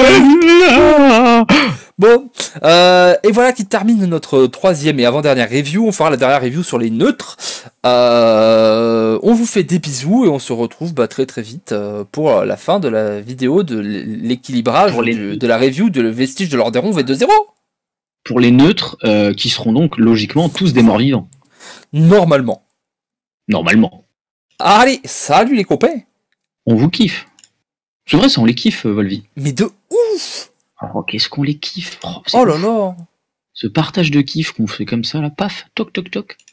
Bon, euh, et voilà qui termine notre troisième et avant-dernière review. On fera la dernière review sur les neutres. Euh, on vous fait des bisous et on se retrouve bah, très très vite euh, pour la fin de la vidéo de l'équilibrage Pour les- du- de la review de le vestige de l'Orderon V deux zéro. Pour les neutres, euh, qui seront donc logiquement tous des morts vivants. Normalement. Normalement. Allez, salut les copains. On vous kiffe. C'est vrai, ça, on les kiffe, euh, Volvi. Mais de ouf. Oh, qu'est-ce qu'on les kiffe. Oh, c'est Oh là ouf. là. Ce partage de kiff qu'on fait comme ça, là, paf, toc, toc, toc.